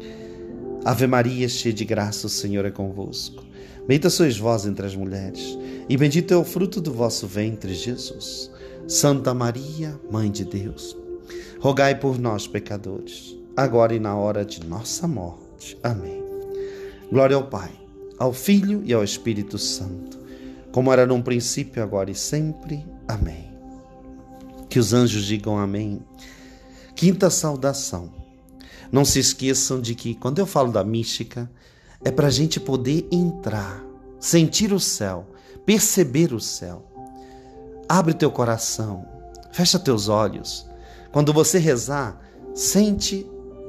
Ave Maria, cheia de graça, o Senhor é convosco. Bendita sois vós entre as mulheres, e bendito é o fruto do vosso ventre, Jesus. Santa Maria, Mãe de Deus, rogai por nós, pecadores, agora e na hora de nossa morte. Amém. Glória ao Pai, ao Filho e ao Espírito Santo, como era num princípio, agora e sempre. Amém. Que os anjos digam amém. Quinta saudação. Não se esqueçam de que, quando eu falo da mística, é para a gente poder entrar, sentir o céu, perceber o céu. Abre teu coração, fecha teus olhos. Quando você rezar, sente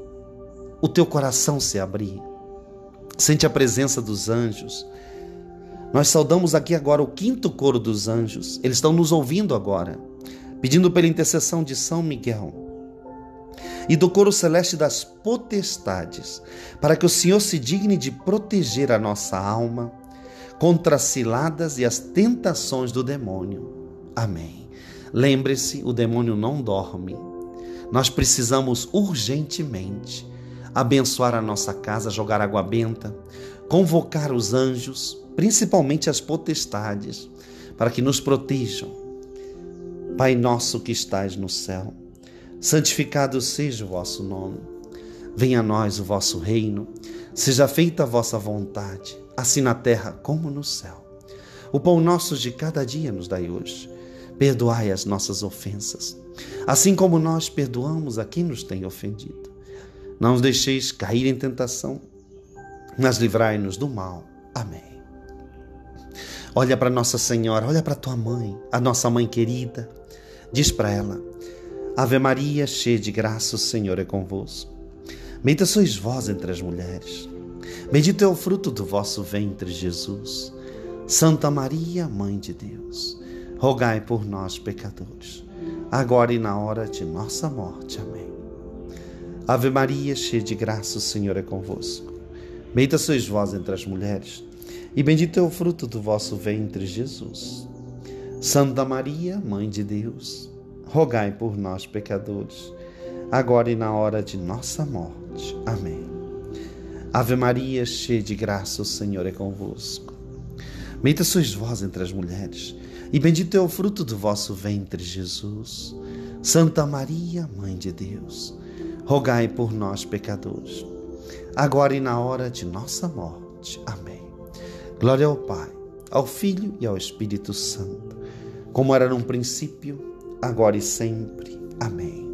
o teu coração se abrir. Sente a presença dos anjos. Nós saudamos aqui agora o quinto coro dos anjos. Eles estão nos ouvindo agora, pedindo pela intercessão de São Miguel e do coro celeste das potestades, para que o Senhor se digne de proteger a nossa alma contra as ciladas e as tentações do demônio. Amém. Lembre-se, o demônio não dorme. Nós precisamos urgentemente abençoar a nossa casa, jogar água benta, convocar os anjos, principalmente as potestades, para que nos protejam. Pai nosso que estais no céu, santificado seja o vosso nome. Venha a nós o vosso reino. Seja feita a vossa vontade, assim na terra como no céu. O pão nosso de cada dia nos dai hoje. Perdoai as nossas ofensas, assim como nós perdoamos a quem nos tem ofendido. Não os deixeis cair em tentação, mas livrai-nos do mal. Amém. Olha para Nossa Senhora, olha para tua mãe, a nossa mãe querida. Diz para ela: Ave Maria, cheia de graça, o Senhor é convosco. Bendita sois vós entre as mulheres. Bendito é o fruto do vosso ventre, Jesus. Santa Maria, Mãe de Deus, rogai por nós, pecadores, agora e na hora de nossa morte. Amém. Ave Maria, cheia de graça, o Senhor é convosco. Bendita sois vós entre as mulheres, e bendito é o fruto do vosso ventre, Jesus. Santa Maria, Mãe de Deus, rogai por nós, pecadores, agora e na hora de nossa morte. Amém. Ave Maria, cheia de graça, o Senhor é convosco. Bendita sois vós entre as mulheres, e bendito é o fruto do vosso ventre, Jesus. Santa Maria, Mãe de Deus, rogai por nós, pecadores, agora e na hora de nossa morte. Amém. Glória ao Pai, ao Filho e ao Espírito Santo, como era num princípio, agora e sempre. Amém.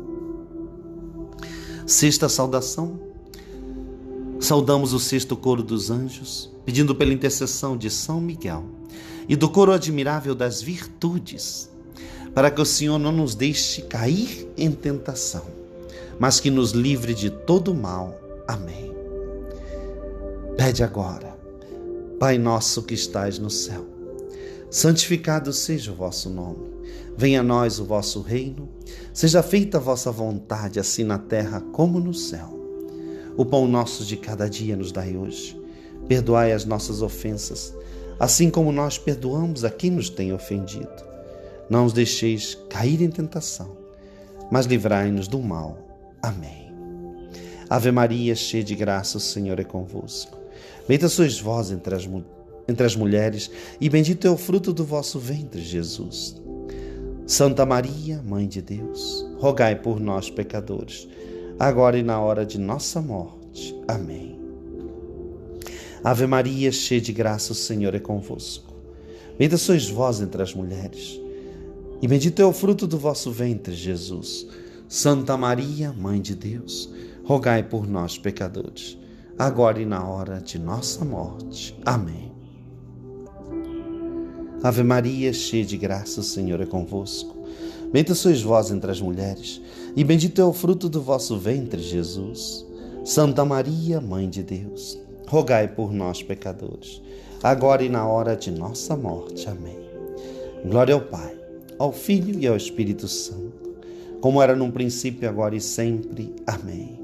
Sexta saudação. Saudamos o sexto coro dos anjos, pedindo pela intercessão de São Miguel e do coro admirável das virtudes, para que o Senhor não nos deixe cair em tentação, mas que nos livre de todo mal. Amém. Pede agora: Pai nosso que estais no céu, santificado seja o vosso nome. Venha a nós o vosso reino. Seja feita a vossa vontade, assim na terra como no céu. O pão nosso de cada dia nos dai hoje. Perdoai as nossas ofensas, assim como nós perdoamos a quem nos tem ofendido. Não os deixeis cair em tentação, mas livrai-nos do mal. Amém. Ave Maria, cheia de graça, o Senhor é convosco. Bendita sois vós entre as mulheres, e bendito é o fruto do vosso ventre, Jesus. Santa Maria, Mãe de Deus, rogai por nós, pecadores, agora e na hora de nossa morte. Amém. Ave Maria, cheia de graça, o Senhor é convosco. Bendita sois vós entre as mulheres, e bendito é o fruto do vosso ventre, Jesus. Santa Maria, Mãe de Deus, rogai por nós, pecadores, agora e na hora de nossa morte. Amém. Ave Maria, cheia de graça, o Senhor é convosco. Bendita sois vós entre as mulheres, e bendito é o fruto do vosso ventre, Jesus. Santa Maria, Mãe de Deus, rogai por nós, pecadores, agora e na hora de nossa morte. Amém. Glória ao Pai, ao Filho e ao Espírito Santo, como era num princípio, agora e sempre. Amém.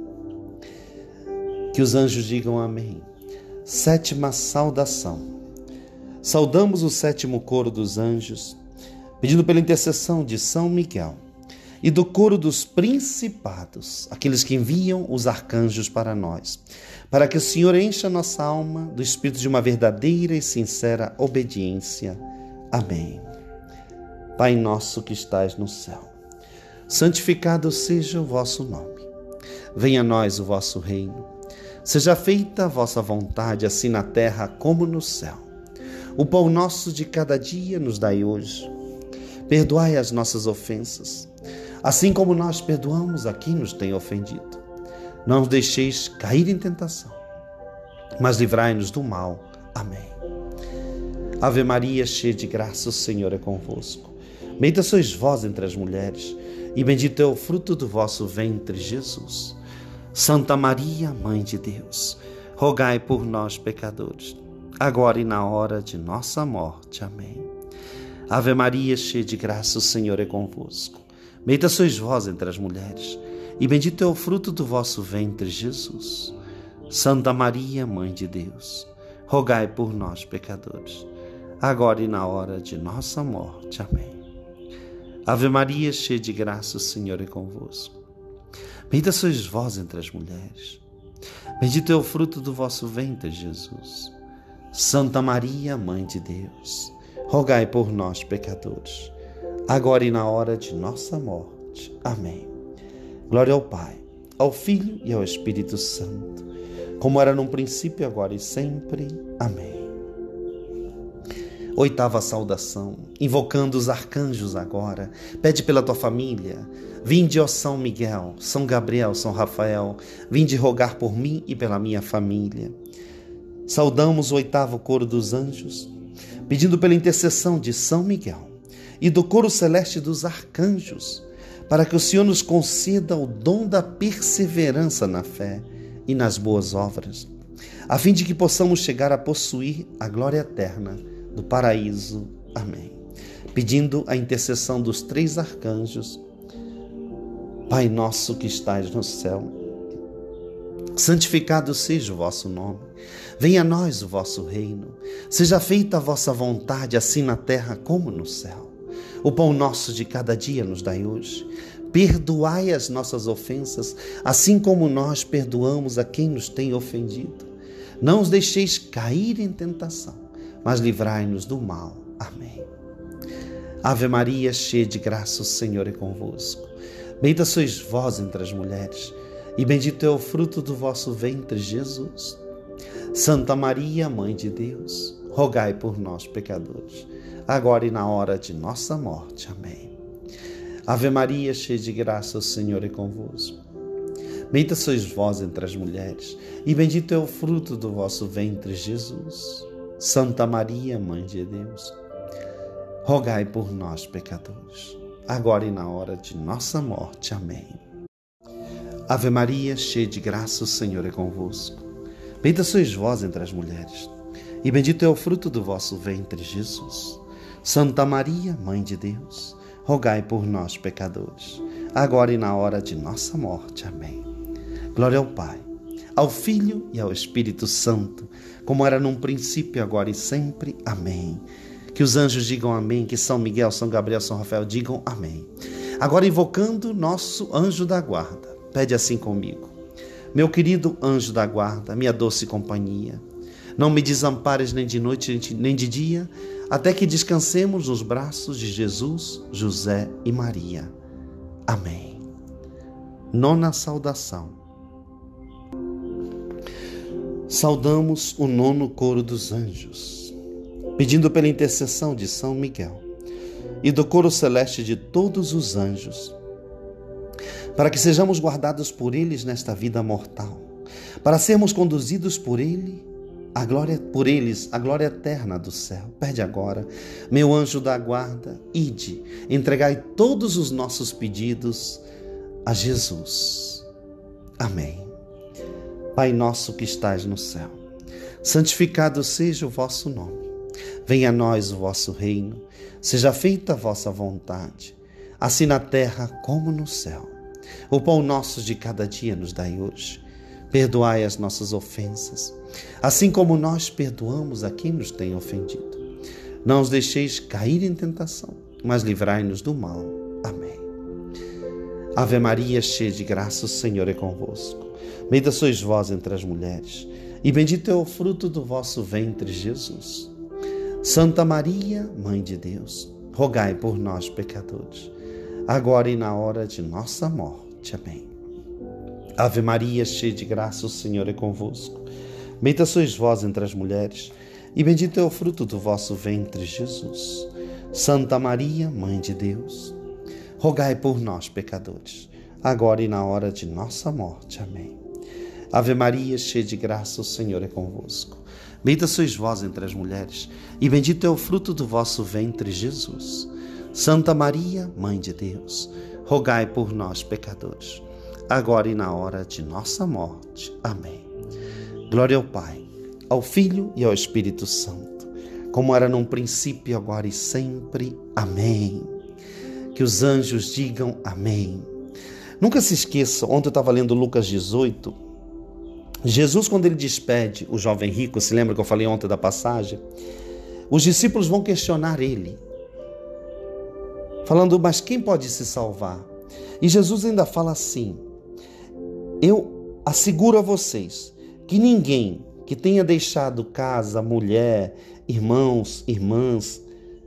Que os anjos digam amém. Sétima saudação. Saudamos o sétimo coro dos anjos, pedindo pela intercessão de São Miguel e do coro dos principados, aqueles que enviam os arcanjos para nós, para que o Senhor encha nossa alma do espírito de uma verdadeira e sincera obediência. Amém. Pai nosso que estais no céu, santificado seja o vosso nome. Venha a nós o vosso reino. Seja feita a vossa vontade, assim na terra como no céu. O pão nosso de cada dia nos dai hoje. Perdoai as nossas ofensas, assim como nós perdoamos a quem nos tem ofendido. Não os deixeis cair em tentação, mas livrai-nos do mal. Amém. Ave Maria, cheia de graça, o Senhor é convosco. Bendita sois vós entre as mulheres, e bendito é o fruto do vosso ventre, Jesus. Santa Maria, Mãe de Deus, rogai por nós, pecadores, agora e na hora de nossa morte. Amém. Ave Maria, cheia de graça, o Senhor é convosco. Bendita sois vós entre as mulheres, e bendito é o fruto do vosso ventre, Jesus. Santa Maria, Mãe de Deus, rogai por nós, pecadores, agora e na hora de nossa morte. Amém. Ave Maria, cheia de graça, o Senhor é convosco. Bendita sois vós entre as mulheres, bendito é o fruto do vosso ventre, Jesus. Santa Maria, Mãe de Deus, rogai por nós, pecadores, agora e na hora de nossa morte. Amém. Glória ao Pai, ao Filho e ao Espírito Santo, como era num princípio, agora e sempre. Amém. Oitava saudação, invocando os arcanjos agora. Pede pela tua família. Vinde, ó São Miguel, São Gabriel, São Rafael, vinde rogar por mim e pela minha família. Saudamos o oitavo coro dos anjos, pedindo pela intercessão de São Miguel e do coro celeste dos arcanjos, para que o Senhor nos conceda o dom da perseverança na fé e nas boas obras, a fim de que possamos chegar a possuir a glória eterna do paraíso. Amém. Pedindo a intercessão dos três arcanjos. Pai nosso que estais no céu, santificado seja o vosso nome. Venha a nós o vosso reino. Seja feita a vossa vontade, assim na terra como no céu. O pão nosso de cada dia nos dai hoje. Perdoai as nossas ofensas, assim como nós perdoamos a quem nos tem ofendido. Não os deixeis cair em tentação, mas livrai-nos do mal. Amém. Ave Maria, cheia de graça, o Senhor é convosco. Bendita sois vós entre as mulheres, e bendito é o fruto do vosso ventre, Jesus. Santa Maria, Mãe de Deus, rogai por nós, pecadores, agora e na hora de nossa morte. Amém. Ave Maria, cheia de graça, o Senhor é convosco. Bendita sois vós entre as mulheres, e bendito é o fruto do vosso ventre, Jesus. Santa Maria, Mãe de Deus, rogai por nós, pecadores, agora e na hora de nossa morte. Amém. Ave Maria, cheia de graça, o Senhor é convosco. Bendita sois vós entre as mulheres, e bendito é o fruto do vosso ventre, Jesus. Santa Maria, Mãe de Deus, rogai por nós, pecadores, agora e na hora de nossa morte. Amém. Glória ao Pai, ao Filho e ao Espírito Santo, como era num princípio, agora e sempre. Amém. Que os anjos digam amém, que São Miguel, São Gabriel, São Rafael digam amém. Agora, invocando nosso anjo da guarda, pede assim comigo. Meu querido anjo da guarda, minha doce companhia, não me desampares nem de noite nem de dia, até que descansemos nos braços de Jesus, José e Maria. Amém. Nona saudação. Saudamos o nono coro dos anjos, pedindo pela intercessão de São Miguel e do coro celeste de todos os anjos, para que sejamos guardados por eles nesta vida mortal, para sermos conduzidos por eles a glória eterna do céu. Pede agora, meu anjo da guarda, ide, entregai todos os nossos pedidos a Jesus. Amém. Pai nosso que estais no céu, santificado seja o vosso nome. Venha a nós o vosso reino, seja feita a vossa vontade, assim na terra como no céu. O pão nosso de cada dia nos dai hoje. Perdoai as nossas ofensas, assim como nós perdoamos a quem nos tem ofendido. Não os deixeis cair em tentação, mas livrai-nos do mal. Amém. Ave Maria, cheia de graça, o Senhor é convosco. Bendita sois vós entre as mulheres, e bendito é o fruto do vosso ventre, Jesus. Santa Maria, Mãe de Deus, rogai por nós, pecadores, agora e na hora de nossa morte. Amém. Ave Maria, cheia de graça, o Senhor é convosco. Bendita sois vós entre as mulheres, e bendito é o fruto do vosso ventre, Jesus. Santa Maria, Mãe de Deus, rogai por nós, pecadores, agora e na hora de nossa morte. Amém. Ave Maria, cheia de graça, o Senhor é convosco. Bendita sois vós entre as mulheres, e bendito é o fruto do vosso ventre, Jesus. Santa Maria, Mãe de Deus, rogai por nós, pecadores, agora e na hora de nossa morte. Amém. Glória ao Pai, ao Filho e ao Espírito Santo, como era num princípio, agora e sempre. Amém. Que os anjos digam amém. Nunca se esqueça, ontem eu estava lendo Lucas 18, Jesus, quando ele despede o jovem rico, se lembra que eu falei ontem da passagem? Os discípulos vão questionar ele, falando, mas quem pode se salvar? E Jesus ainda fala assim, eu asseguro a vocês que ninguém que tenha deixado casa, mulher, irmãos, irmãs,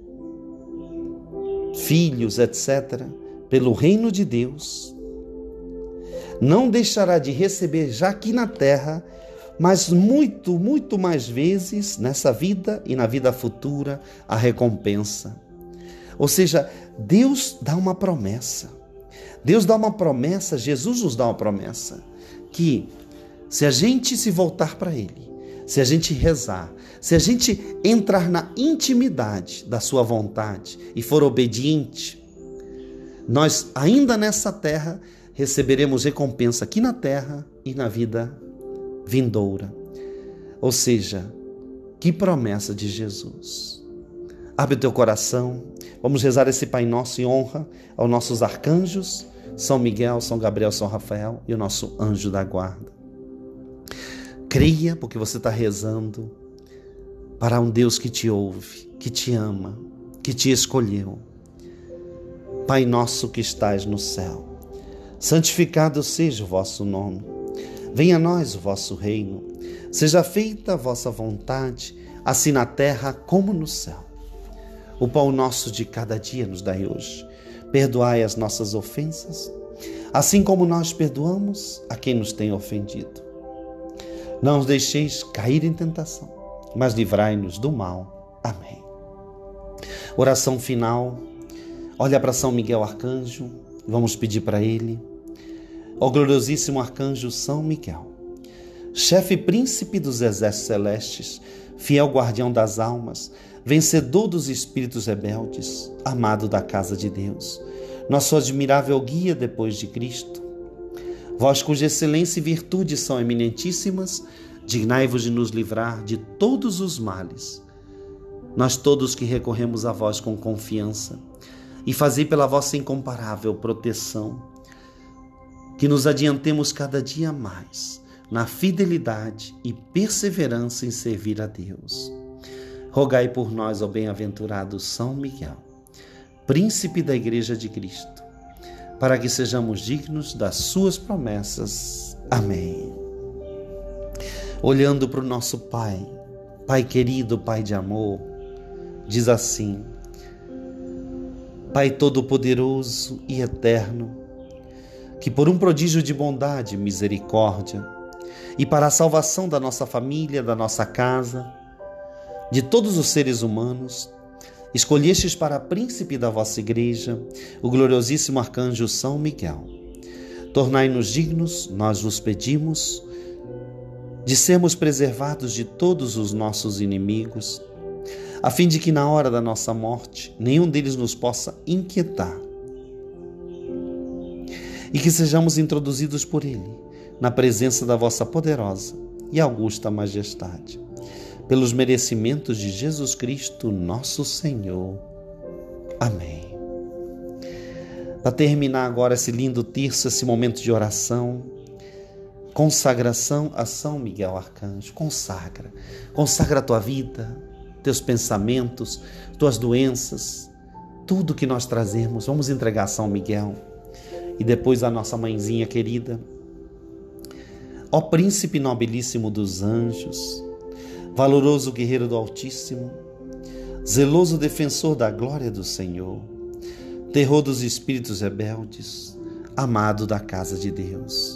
filhos, etc., pelo reino de Deus, não deixará de receber já aqui na terra mas muito, muito mais vezes nessa vida e na vida futura a recompensa. Ou seja, Deus dá uma promessa. Deus dá uma promessa, Jesus nos dá uma promessa, que se a gente se voltar para Ele, se a gente rezar, se a gente entrar na intimidade da sua vontade e for obediente, nós ainda nessa terra receberemos recompensa aqui na terra e na vida vindoura. Ou seja, que promessa de Jesus. Abre o teu coração, vamos rezar esse Pai Nosso em honra aos nossos arcanjos, São Miguel, São Gabriel, São Rafael e o nosso anjo da guarda. Creia, porque você está rezando para um Deus que te ouve, que te ama, que te escolheu. Pai nosso que estais no céu, santificado seja o vosso nome. Venha a nós o vosso reino. Seja feita a vossa vontade, assim na terra como no céu. O pão nosso de cada dia nos dai hoje. Perdoai as nossas ofensas, assim como nós perdoamos a quem nos tem ofendido. Não os deixeis cair em tentação, mas livrai-nos do mal. Amém. Oração final. Olha para São Miguel Arcanjo. Vamos pedir para ele. Ó gloriosíssimo Arcanjo São Miguel, chefe e príncipe dos exércitos celestes, fiel guardião das almas, vencedor dos espíritos rebeldes, amado da casa de Deus, nosso admirável guia depois de Cristo, vós cuja excelência e virtude são eminentíssimas, dignai-vos de nos livrar de todos os males. Nós todos que recorremos a vós com confiança, e fazei pela vossa incomparável proteção, que nos adiantemos cada dia mais na fidelidade e perseverança em servir a Deus. Rogai por nós, ó bem-aventurado São Miguel, príncipe da Igreja de Cristo, para que sejamos dignos das suas promessas. Amém. Olhando para o nosso Pai, Pai querido, Pai de amor, diz assim: Pai todo-poderoso e eterno, que por um prodígio de bondade e misericórdia, e para a salvação da nossa família, da nossa casa, de todos os seres humanos, escolhestes para príncipe da vossa igreja o gloriosíssimo arcanjo São Miguel. Tornai-nos dignos, nós vos pedimos, de sermos preservados de todos os nossos inimigos, a fim de que na hora da nossa morte nenhum deles nos possa inquietar, e que sejamos introduzidos por Ele na presença da vossa poderosa e augusta majestade, pelos merecimentos de Jesus Cristo, nosso Senhor. Amém. Para terminar agora esse lindo terço, esse momento de oração, consagração a São Miguel Arcanjo. Consagra a tua vida, teus pensamentos, tuas doenças, tudo que nós trazemos, vamos entregar a São Miguel. E depois a nossa mãezinha querida. Ó príncipe nobilíssimo dos anjos, valoroso guerreiro do Altíssimo, zeloso defensor da glória do Senhor, terror dos espíritos rebeldes, amado da casa de Deus.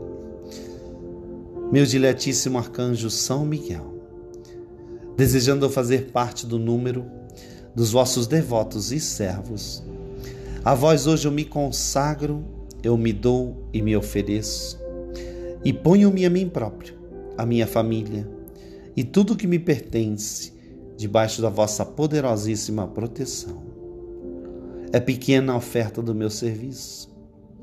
Meu diletíssimo arcanjo São Miguel, desejando fazer parte do número dos vossos devotos e servos, a vós hoje eu me consagro, eu me dou e me ofereço, e ponho-me a mim próprio, a minha família e tudo que me pertence debaixo da vossa poderosíssima proteção. É pequena a oferta do meu serviço,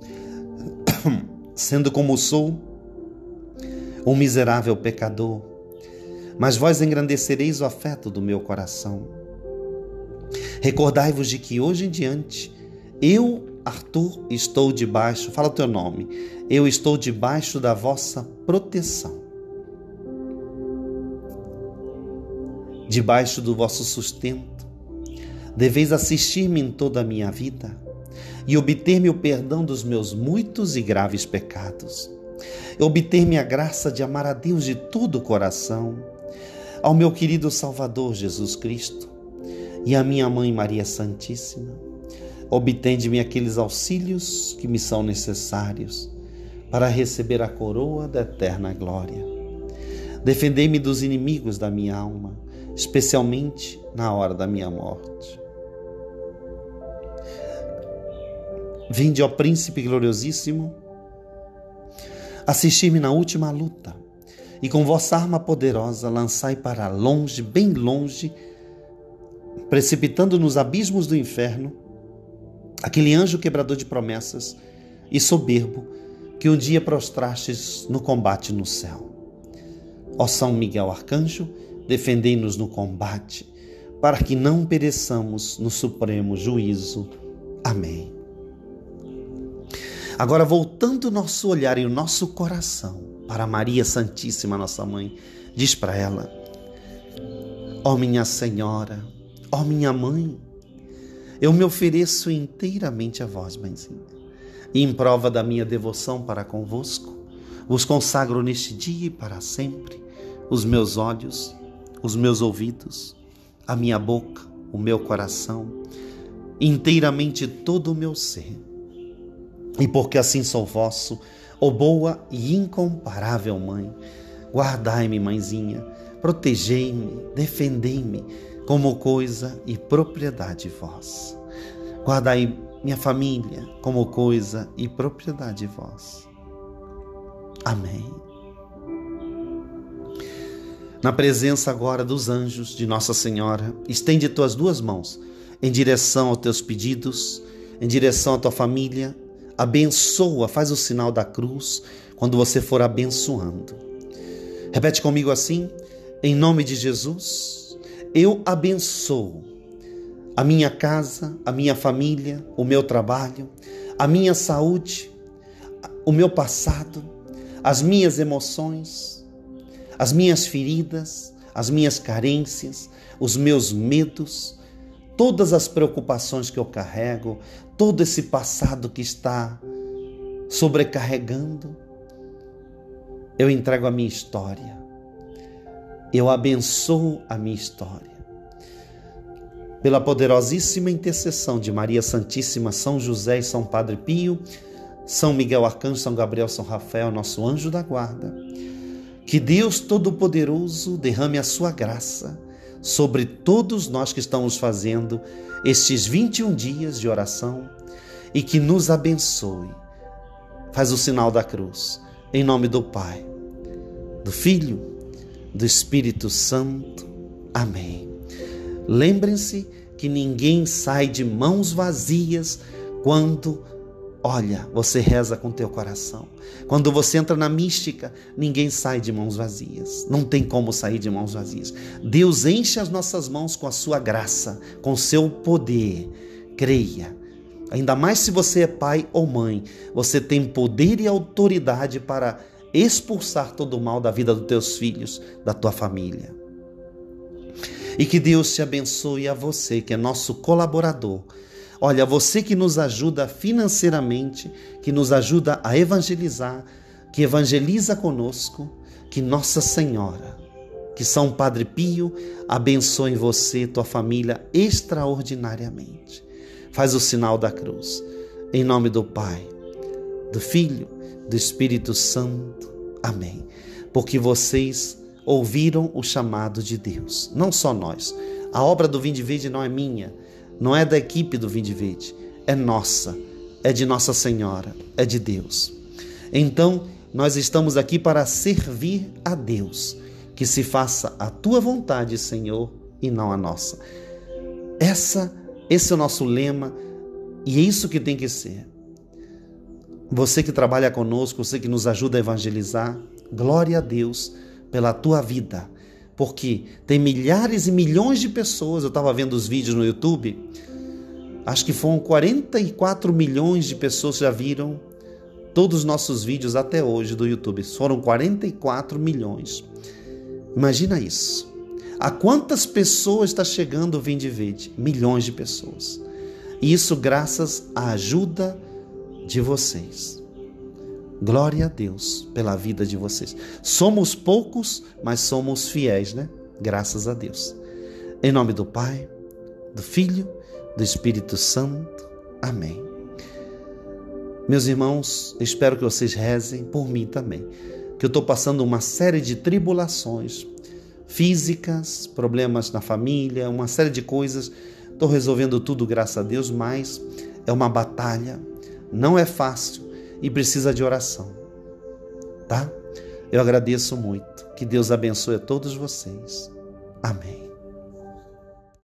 sendo como sou, um miserável pecador, mas vós engrandecereis o afeto do meu coração. Recordai-vos de que hoje em diante eu, Arthur, estou debaixo, fala o teu nome, eu estou debaixo da vossa proteção, debaixo do vosso sustento. Deveis assistir-me em toda a minha vida e obter-me o perdão dos meus muitos e graves pecados, obter-me a graça de amar a Deus de todo o coração, ao meu querido Salvador Jesus Cristo e à minha Mãe Maria Santíssima. Obtende-me aqueles auxílios que me são necessários para receber a coroa da eterna glória. Defendei-me dos inimigos da minha alma, especialmente na hora da minha morte. Vinde, ó Príncipe gloriosíssimo, assistir-me na última luta, e com vossa arma poderosa lançai para longe, bem longe, precipitando nos abismos do inferno, aquele anjo quebrador de promessas e soberbo que um dia prostrastes no combate no céu. Ó São Miguel Arcanjo, defendei-nos no combate, para que não pereçamos no supremo juízo. Amém. Agora, voltando o nosso olhar e o nosso coração para Maria Santíssima, nossa mãe, diz para ela: ó minha Senhora, ó minha mãe, eu me ofereço inteiramente a vós, mãezinha, e em prova da minha devoção para convosco, vos consagro neste dia e para sempre os meus olhos, os meus ouvidos, a minha boca, o meu coração, inteiramente todo o meu ser. E porque assim sou vosso, ó boa e incomparável Mãe, guardai-me, mãezinha, protegei-me, defendei-me como coisa e propriedade vossa. Guardai minha família como coisa e propriedade vossa. Amém. Na presença agora dos anjos de Nossa Senhora, estende tuas duas mãos em direção aos teus pedidos, em direção à tua família. Abençoa, faz o sinal da cruz quando você for abençoando. Repete comigo assim: em nome de Jesus, eu abençoo a minha casa, a minha família, o meu trabalho, a minha saúde, o meu passado, as minhas emoções, as minhas feridas, as minhas carências, os meus medos, todas as preocupações que eu carrego, todo esse passado que está sobrecarregando, eu entrego a minha história. Eu abençoo a minha história. Pela poderosíssima intercessão de Maria Santíssima, São José e São Padre Pio, São Miguel Arcanjo, São Gabriel, São Rafael, nosso anjo da guarda, que Deus Todo-Poderoso derrame a sua graça sobre todos nós que estamos fazendo estes 21 dias de oração e que nos abençoe. Faz o sinal da cruz. Em nome do Pai, do Filho, do Espírito Santo. Amém. Lembrem-se que ninguém sai de mãos vazias quando, você reza com teu coração. Quando você entra na mística, ninguém sai de mãos vazias. Não tem como sair de mãos vazias. Deus enche as nossas mãos com a sua graça, com o seu poder. Creia. Ainda mais se você é pai ou mãe, você tem poder e autoridade para expulsar todo o mal da vida dos teus filhos, da tua família. E que Deus te abençoe, a você que é nosso colaborador. Você que nos ajuda financeiramente, que nos ajuda a evangelizar, que evangeliza conosco, que Nossa Senhora, que São Padre Pio abençoe você, tua família extraordinariamente. Faz o sinal da cruz. Em nome do Pai, do Filho, do Espírito Santo. Amém. Porque vocês ouviram o chamado de Deus. Não só nós. A obra do Vinde Verde não é minha, não é da equipe do Vinde Verde. É nossa, é de Nossa Senhora, é de Deus. Então, nós estamos aqui para servir a Deus. Que se faça a tua vontade, Senhor, e não a nossa. Esse é o nosso lema e é isso que tem que ser. Você que trabalha conosco, você que nos ajuda a evangelizar, glória a Deus pela tua vida, porque tem milhares e milhões de pessoas. Eu estava vendo os vídeos no YouTube, acho que foram 44 milhões de pessoas que já viram todos os nossos vídeos até hoje do YouTube. Foram 44 milhões. Imagina isso. A quantas pessoas está chegando o Vinde Verde? Milhões de pessoas. E isso graças à ajuda de vocês. Glória a Deus pela vida de vocês. Somos poucos, mas somos fiéis, né? Graças a Deus. Em nome do Pai, do Filho, do Espírito Santo. Amém. Meus irmãos, espero que vocês rezem por mim também. que eu estou passando uma série de tribulações físicas, problemas na família, uma série de coisas. Estou resolvendo tudo, graças a Deus, mas é uma batalha, não é fácil e precisa de oração, tá? Eu agradeço muito. Que Deus abençoe a todos vocês. Amém.